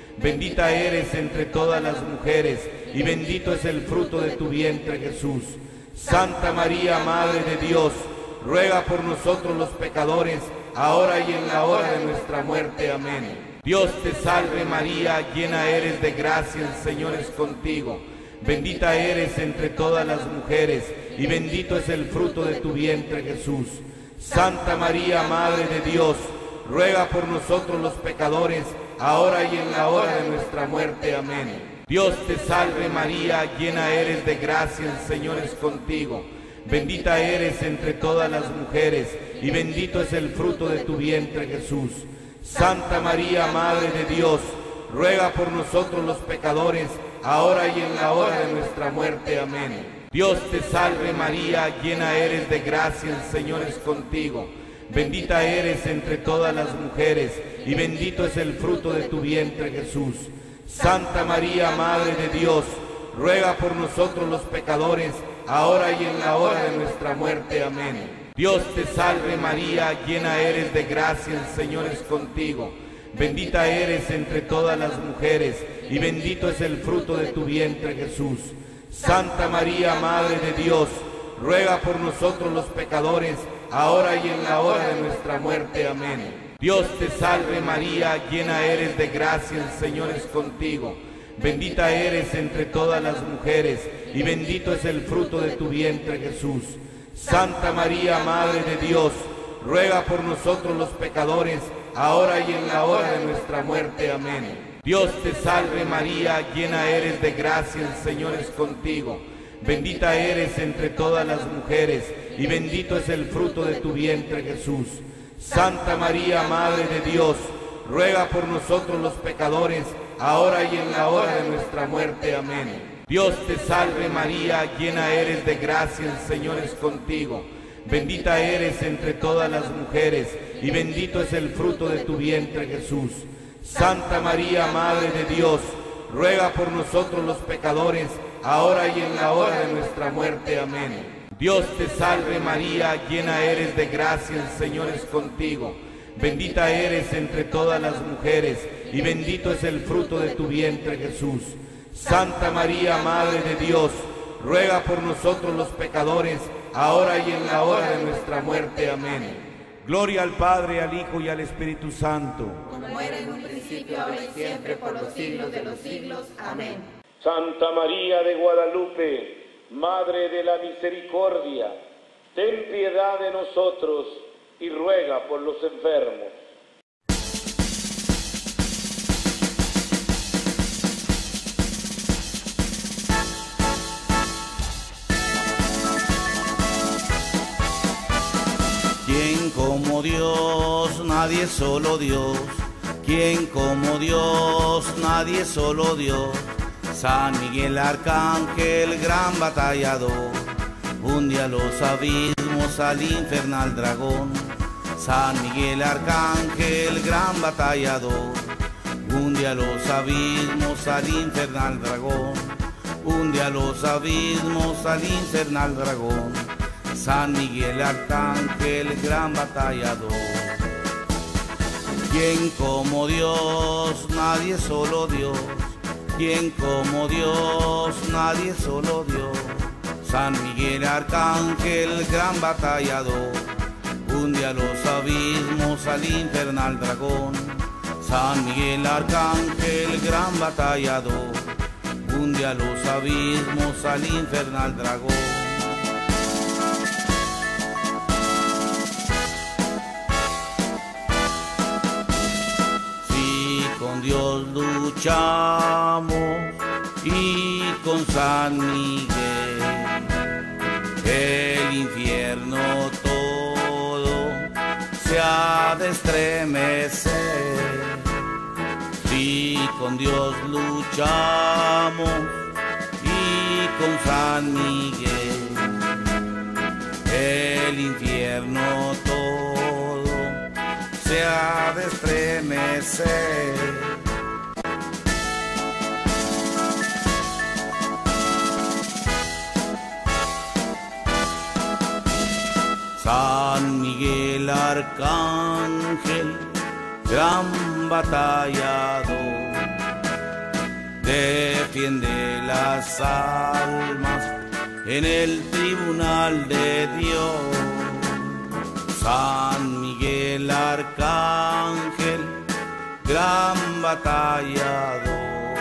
Bendita eres entre todas las mujeres, y bendito es el fruto de tu vientre, Jesús. Santa María, Madre de Dios, ruega por nosotros los pecadores, ahora y en la hora de nuestra muerte. Amén. Dios te salve María, llena eres de gracia, el Señor es contigo. Bendita eres entre todas las mujeres, y bendito es el fruto de tu vientre, Jesús. Santa María, Madre de Dios, ruega por nosotros los pecadores, ahora y en la hora de nuestra muerte. Amén. Dios te salve María, llena eres de gracia, el Señor es contigo. Bendita eres entre todas las mujeres, y bendito es el fruto de tu vientre, Jesús. Santa María, Madre de Dios, ruega por nosotros los pecadores, ahora y en la hora de nuestra muerte. Amén. Dios te salve María, llena eres de gracia, el Señor es contigo. Bendita eres entre todas las mujeres, y bendito es el fruto de tu vientre, Jesús. Santa María, Madre de Dios, ruega por nosotros los pecadores, ahora y en la hora de nuestra muerte. Amén. Dios te salve María, llena eres de gracia, el Señor es contigo. Bendita eres entre todas las mujeres, y bendito es el fruto de tu vientre, Jesús. Santa María, Madre de Dios, ruega por nosotros los pecadores, ahora y en la hora de nuestra muerte. Amén. Dios te salve María, llena eres de gracia, el Señor es contigo. Bendita eres entre todas las mujeres, y bendito es el fruto de tu vientre, Jesús. Santa María, Madre de Dios, ruega por nosotros los pecadores, ahora y en la hora de nuestra muerte. Amén. Dios te salve María, llena eres de gracia, el Señor es contigo. Bendita eres entre todas las mujeres, y bendito es el fruto de tu vientre, Jesús. Santa María, Madre de Dios, ruega por nosotros los pecadores, ahora y en la hora de nuestra muerte. Amén. Dios te salve María, llena eres de gracia, el Señor es contigo. Bendita eres entre todas las mujeres, y bendito es el fruto de tu vientre, Jesús. Santa María, Madre de Dios, ruega por nosotros los pecadores, ahora y en la hora de nuestra muerte. Amén. Dios te salve María, llena eres de gracia, el Señor es contigo. Bendita eres entre todas las mujeres, y bendito es el fruto de tu vientre, Jesús. Santa María, Madre de Dios, ruega por nosotros los pecadores, ahora y en la hora de nuestra muerte. Amén. Gloria al Padre, al Hijo y al Espíritu Santo. Como era en un principio, ahora y siempre, por los siglos de los siglos. Amén. Santa María de Guadalupe, Madre de la Misericordia, ten piedad de nosotros y ruega por los enfermos. ¿Quién como Dios? Nadie, solo Dios. ¿Quién como Dios? Nadie, solo Dios. San Miguel Arcángel, gran batallador, hunde a los abismos al infernal dragón. San Miguel Arcángel, gran batallador, hunde a los abismos al infernal dragón. Hunde a los abismos al infernal dragón. San Miguel Arcángel, gran batallador. ¿Quién como Dios? Nadie, solo Dios. ¿Quién como Dios? Nadie, solo Dios. San Miguel Arcángel, gran batallador, hunde a los abismos al infernal dragón. San Miguel Arcángel, gran batallador, hunde a los abismos al infernal dragón. Si con Dios luchamos y con San Miguel, el infierno todo se ha de estremecer. Si con Dios luchamos y con San Miguel, el infierno todo se ha de estremecer. San Miguel Arcángel, gran batallador, defiende las almas en el tribunal de Dios. San Miguel Arcángel, gran batallador,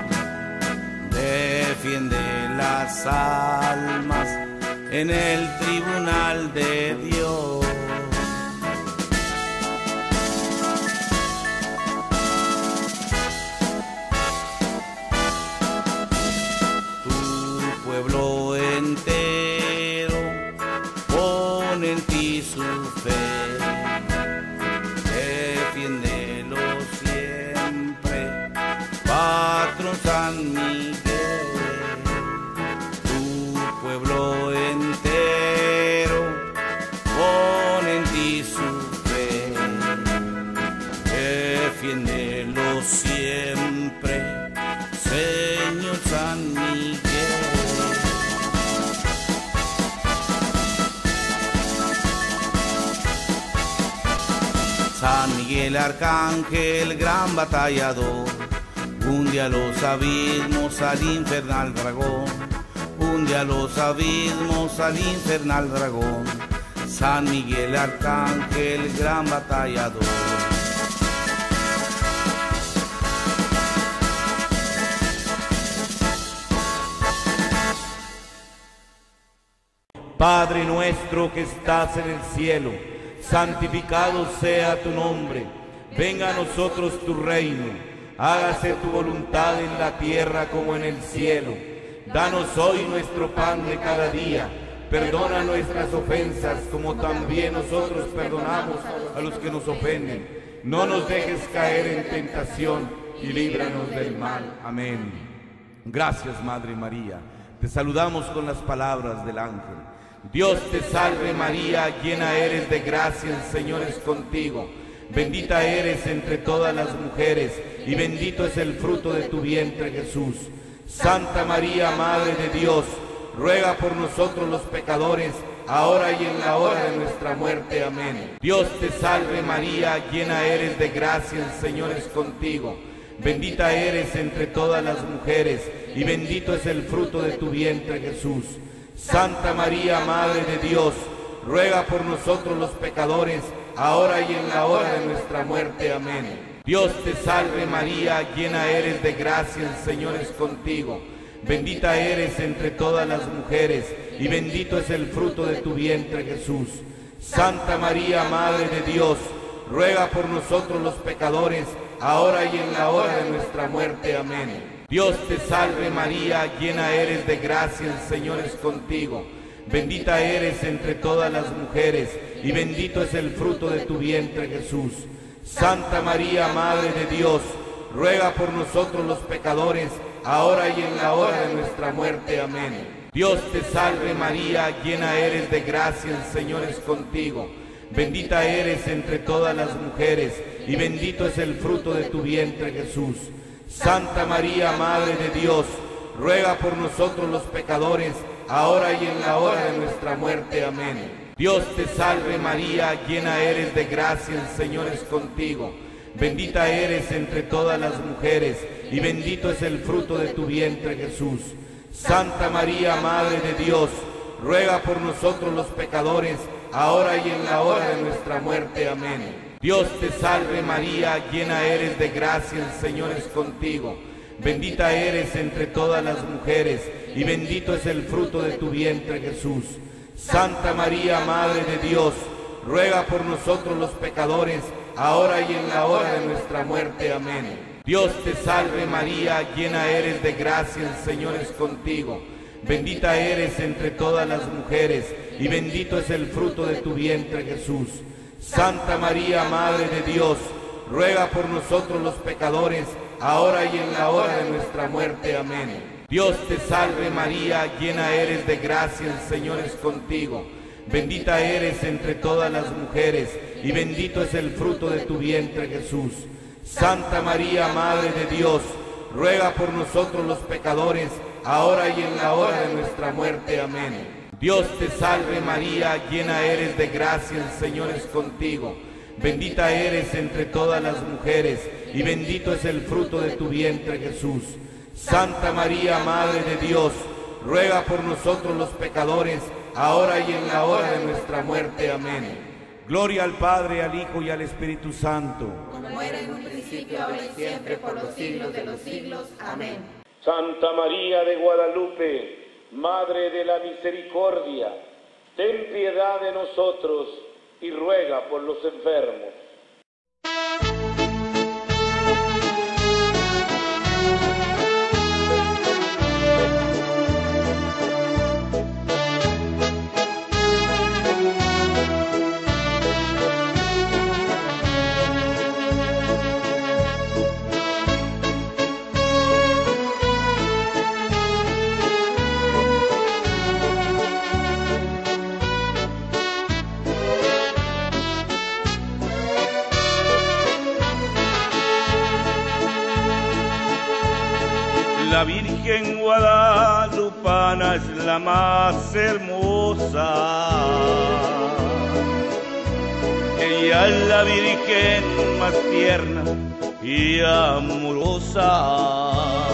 defiende las almas en el tribunal de Dios. Tu pueblo entero pone en ti su fe, defiéndelo siempre, patrón San Miguel. Tu pueblo entero pone en ti su fe, defiéndelo siempre, Señor San Miguel. San Miguel Arcángel, gran batallador, hunde a los abismos al infernal dragón, hunde a los abismos al infernal dragón. San Miguel Arcángel, gran batallador. Padre nuestro que estás en el cielo, santificado sea tu nombre. Venga a nosotros tu reino. Hágase tu voluntad en la tierra como en el cielo. Danos hoy nuestro pan de cada día. Perdona nuestras ofensas como también nosotros perdonamos a los que nos ofenden. No nos dejes caer en tentación y líbranos del mal. Amén. Gracias, Madre María. Te saludamos con las palabras del ángel. Dios te salve María, llena eres de gracia, el Señor es contigo. Bendita eres entre todas las mujeres, y bendito es el fruto de tu vientre, Jesús. Santa María, Madre de Dios, ruega por nosotros los pecadores, ahora y en la hora de nuestra muerte. Amén. Dios te salve María, llena eres de gracia, el Señor es contigo. Bendita eres entre todas las mujeres, y bendito es el fruto de tu vientre, Jesús. Santa María, Madre de Dios, ruega por nosotros los pecadores, ahora y en la hora de nuestra muerte. Amén. Dios te salve María, llena eres de gracia, el Señor es contigo. Bendita eres entre todas las mujeres, y bendito es el fruto de tu vientre, Jesús. Santa María, Madre de Dios, ruega por nosotros los pecadores, ahora y en la hora de nuestra muerte. Amén. Dios te salve María, llena eres de gracia, el Señor es contigo. Bendita eres entre todas las mujeres, y bendito es el fruto de tu vientre, Jesús. Santa María, Madre de Dios, ruega por nosotros los pecadores, ahora y en la hora de nuestra muerte. Amén. Dios te salve María, llena eres de gracia, el Señor es contigo. Bendita eres entre todas las mujeres, y bendito es el fruto de tu vientre, Jesús. Santa María, Madre de Dios, ruega por nosotros los pecadores, ahora y en la hora de nuestra muerte. Amén. Dios te salve María, llena eres de gracia, el Señor es contigo. Bendita eres entre todas las mujeres, y bendito es el fruto de tu vientre, Jesús. Santa María, Madre de Dios, ruega por nosotros los pecadores, ahora y en la hora de nuestra muerte. Amén. Dios te salve María, llena eres de gracia, el Señor es contigo. Bendita eres entre todas las mujeres, y bendito es el fruto de tu vientre, Jesús. Santa María, Madre de Dios, ruega por nosotros los pecadores, ahora y en la hora de nuestra muerte. Amén. Dios te salve María, llena eres de gracia, el Señor es contigo. Bendita eres entre todas las mujeres, y bendito es el fruto de tu vientre, Jesús. Santa María, Madre de Dios, ruega por nosotros los pecadores, ahora y en la hora de nuestra muerte. Amén. Dios te salve María, llena eres de gracia, el Señor es contigo. Bendita eres entre todas las mujeres, y bendito es el fruto de tu vientre, Jesús. Santa María, Madre de Dios, ruega por nosotros los pecadores, ahora y en la hora de nuestra muerte. Amén. Dios te salve María, llena eres de gracia, el Señor es contigo. Bendita eres entre todas las mujeres, y bendito es el fruto de tu vientre, Jesús. Santa María, Madre de Dios, ruega por nosotros los pecadores, ahora y en la hora de nuestra muerte. Amén. Gloria al Padre, al Hijo y al Espíritu Santo. Como era en un principio, ahora y siempre, por los siglos de los siglos. Amén. Santa María de Guadalupe, Madre de la Misericordia, ten piedad de nosotros y ruega por los enfermos. La Virgen guadalupana es la más hermosa. Ella es la Virgen más tierna y amorosa.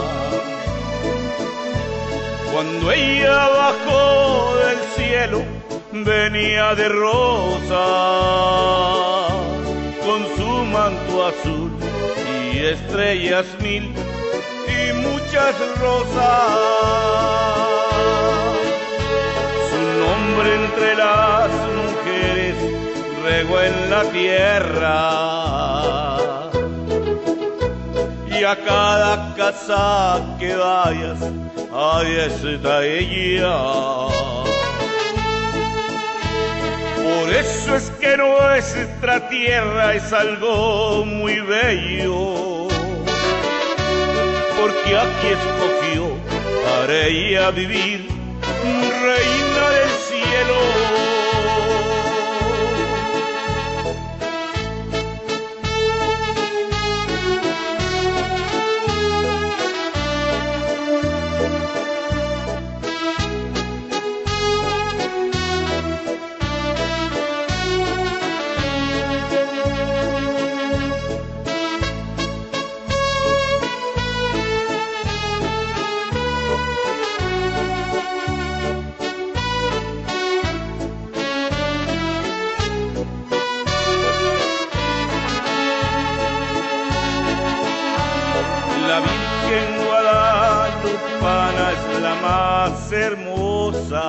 Cuando ella bajó del cielo, venía de rosa, con su manto azul y estrellas mil y muchas rosas. Su nombre entre las mujeres regó en la tierra, y a cada casa que vayas, ahí está ella. Por eso es que nuestra tierra es algo muy bello, porque aquí escogió para ella vivir, reina del cielo. La Virgen guadalupana es la más hermosa.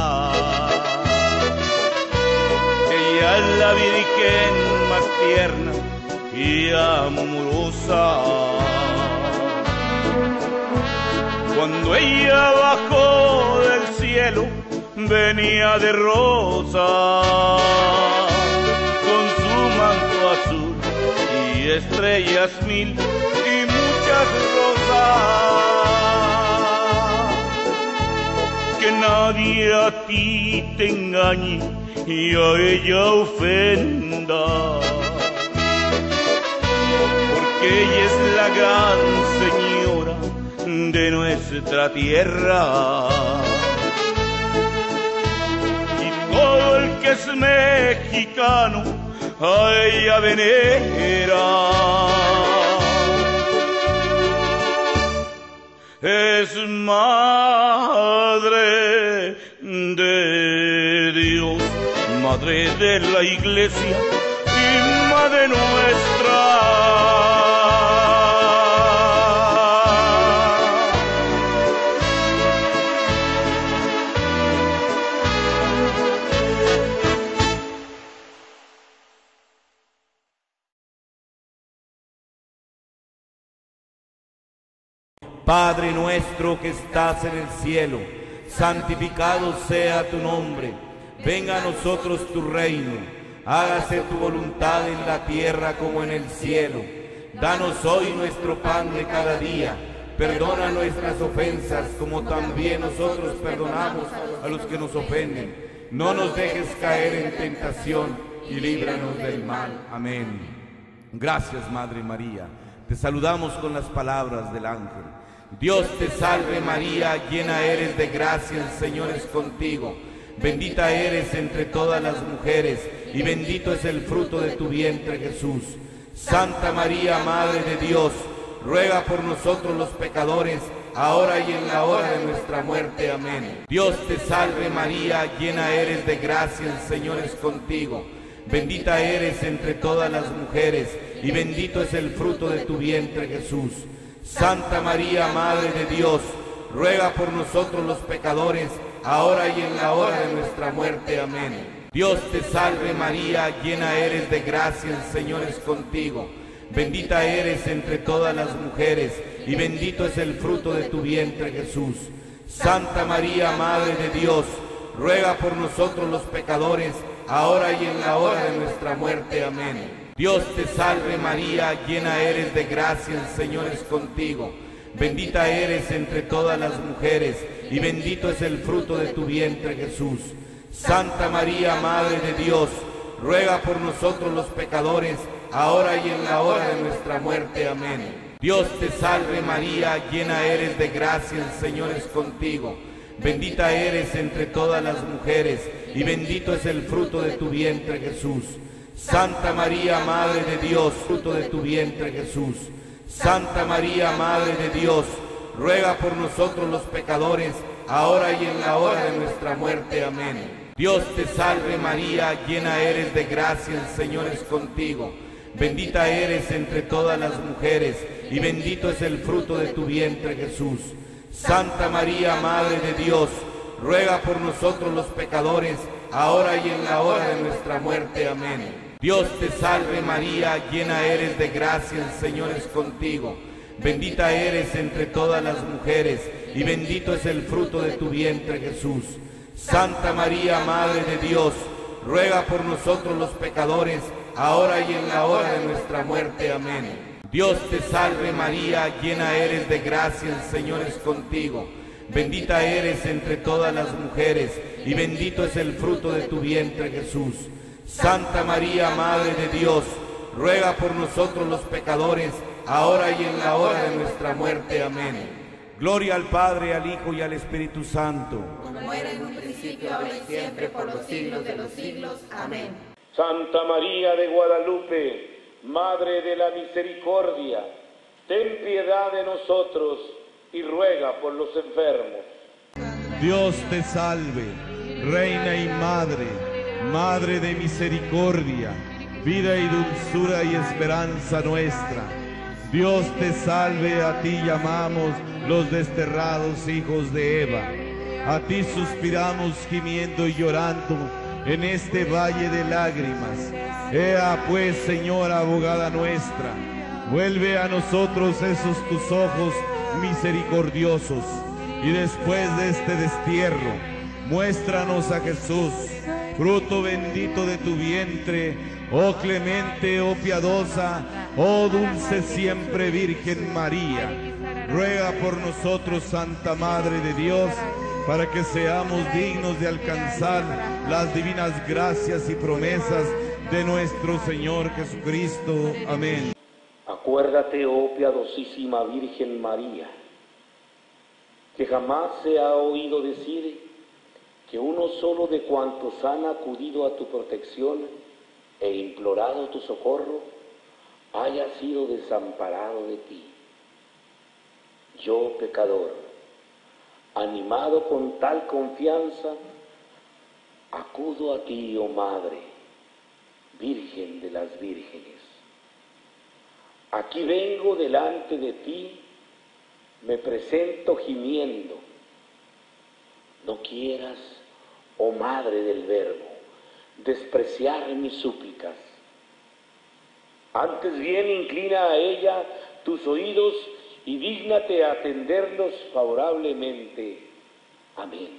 Ella es la Virgen más tierna y amorosa. Cuando ella bajó del cielo, venía de rosa, con su manto azul y estrellas mil y muchas rosas. Que nadie a ti te engañe y a ella ofenda, porque ella es la gran señora de nuestra tierra, y todo el que es mexicano a ella venera. Es Madre de Dios, Madre de la Iglesia y Madre nuestra. Padre nuestro que estás en el cielo, santificado sea tu nombre. Venga a nosotros tu reino. Hágase tu voluntad en la tierra como en el cielo. Danos hoy nuestro pan de cada día. Perdona nuestras ofensas como también nosotros perdonamos a los que nos ofenden. No nos dejes caer en tentación y líbranos del mal. Amén. Gracias, Madre María. Te saludamos con las palabras del ángel. Dios te salve María, llena eres de gracia, el Señor es contigo. Bendita eres entre todas las mujeres, y bendito es el fruto de tu vientre, Jesús. Santa María, Madre de Dios, ruega por nosotros los pecadores, ahora y en la hora de nuestra muerte. Amén. Dios te salve María, llena eres de gracia, el Señor es contigo. Bendita eres entre todas las mujeres, y bendito es el fruto de tu vientre, Jesús. Santa María, Madre de Dios, ruega por nosotros los pecadores, ahora y en la hora de nuestra muerte. Amén. Dios te salve María, llena eres de gracia, el Señor es contigo. Bendita eres entre todas las mujeres, y bendito es el fruto de tu vientre, Jesús. Santa María, Madre de Dios, ruega por nosotros los pecadores, ahora y en la hora de nuestra muerte. Amén. Dios te salve María, llena eres de gracia, el Señor es contigo. Bendita eres entre todas las mujeres, y bendito es el fruto de tu vientre, Jesús. Santa María, Madre de Dios, ruega por nosotros los pecadores, ahora y en la hora de nuestra muerte. Amén. Dios te salve María, llena eres de gracia, el Señor es contigo. Bendita eres entre todas las mujeres, y bendito es el fruto de tu vientre, Jesús. Santa María, Madre de Dios, fruto de tu vientre, Jesús. Santa María, Madre de Dios, ruega por nosotros los pecadores, ahora y en la hora de nuestra muerte. Amén. Dios te salve María, llena eres de gracia, el Señor es contigo. Bendita eres entre todas las mujeres, y bendito es el fruto de tu vientre, Jesús. Santa María, Madre de Dios, ruega por nosotros los pecadores, ahora y en la hora de nuestra muerte. Amén. Dios te salve María, llena eres de gracia, el Señor es contigo. Bendita eres entre todas las mujeres, y bendito es el fruto de tu vientre, Jesús. Santa María, Madre de Dios, ruega por nosotros los pecadores, ahora y en la hora de nuestra muerte. Amén. Dios te salve María, llena eres de gracia, el Señor es contigo. Bendita eres entre todas las mujeres, y bendito es el fruto de tu vientre, Jesús. Santa María, Madre de Dios, ruega por nosotros los pecadores, ahora y en la hora de nuestra muerte. Amén. Gloria al Padre, al Hijo y al Espíritu Santo. Como era en un principio, ahora y siempre, por los siglos de los siglos. Amén. Santa María de Guadalupe, Madre de la Misericordia, ten piedad de nosotros y ruega por los enfermos. Dios te salve, Reina y Madre, Madre de misericordia, vida y dulzura y esperanza nuestra. Dios te salve, a ti llamamos los desterrados hijos de Eva. A ti suspiramos gimiendo y llorando en este valle de lágrimas. Ea pues, Señora abogada nuestra, vuelve a nosotros esos tus ojos misericordiosos, y después de este destierro, muéstranos a Jesús, fruto bendito de tu vientre, oh clemente, oh piadosa, oh dulce siempre Virgen María. Ruega por nosotros, Santa Madre de Dios, para que seamos dignos de alcanzar las divinas gracias y promesas de nuestro Señor Jesucristo. Amén. Acuérdate, oh piadosísima Virgen María, que jamás se ha oído decir que uno solo de cuantos han acudido a tu protección e implorado tu socorro haya sido desamparado de ti. Yo, pecador, animado con tal confianza, acudo a ti, oh Madre, Virgen de las vírgenes. Aquí vengo delante de ti, me presento gimiendo. No quieras, oh Madre del Verbo, despreciar mis súplicas. Antes bien inclina a ella tus oídos y dígnate a atenderlos favorablemente. Amén.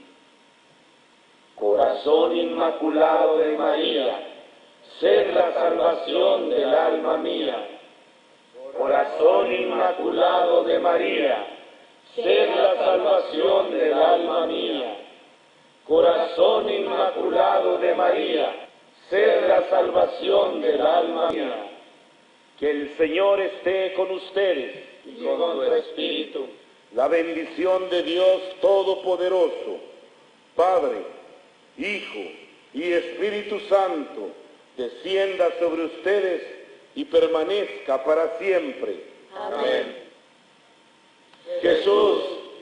Corazón inmaculado de María, ser la salvación del alma mía. Corazón inmaculado de María, ser la salvación del alma mía. Corazón inmaculado de María, ser la salvación del alma mía. Que el Señor esté con ustedes y con tu espíritu. La bendición de Dios Todopoderoso, Padre, Hijo y Espíritu Santo, descienda sobre ustedes y permanezca para siempre. Amén. Jesús,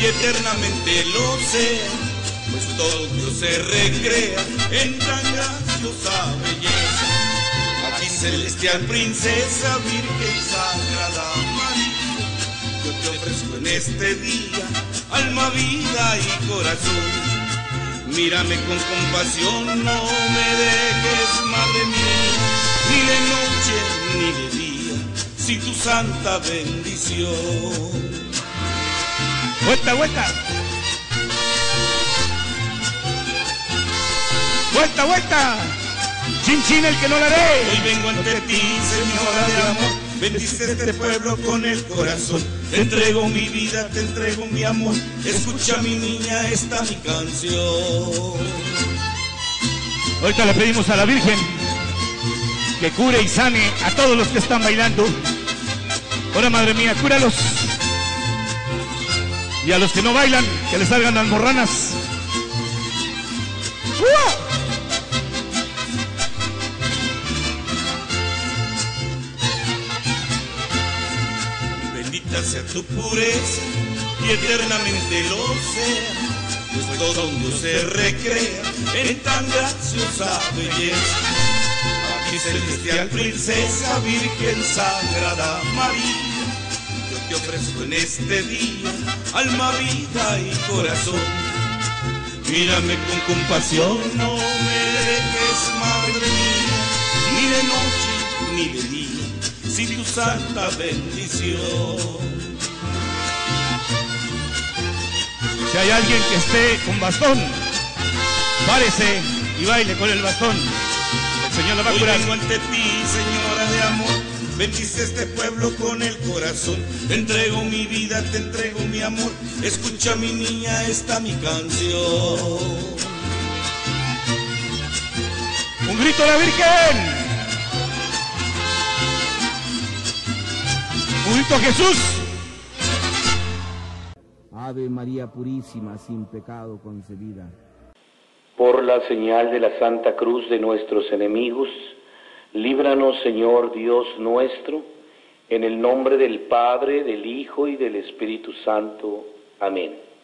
y eternamente lo sea, pues todo Dios se recrea en tan graciosa belleza. A ti celestial princesa, virgen sagrada María, yo te ofrezco en este día alma, vida y corazón. Mírame con compasión, no me dejes, madre mía, ni de noche ni de día, sin tu santa bendición. Vuelta, vuelta. Vuelta, vuelta. Chin, chin, el que no la dé. Hoy vengo ante ti, Señora de amor, bendice este pueblo con el corazón. Te entrego mi vida, te entrego mi amor. Escucha, mi niña, esta mi canción. Ahorita le pedimos a la Virgen que cure y sane a todos los que están bailando. Ahora, madre mía, cúralos. Y a los que no bailan, que les salgan las morranas. Bendita sea tu pureza y eternamente lo sea, pues todo Dios se recrea en tan graciosa belleza. Aquí celestial princesa, virgen sagrada María, yo te ofrezco en este día alma, vida y corazón. Mírame con compasión, no me dejes, madre mía, ni de noche ni de día, sin tu santa bendición. Si hay alguien que esté con bastón, párese y baile con el bastón. El Señor la va a curar. Hoy vengo ante ti, Señora de amor, bendice este pueblo con el corazón. Te entrego mi vida, te entrego mi amor. Escucha, mi niña, esta mi canción. ¡Un grito a la Virgen! ¡Un grito a Jesús! Ave María Purísima, sin pecado concebida. Por la señal de la Santa Cruz de nuestros enemigos, líbranos, Señor Dios nuestro, en el nombre del Padre, del Hijo y del Espíritu Santo. Amén.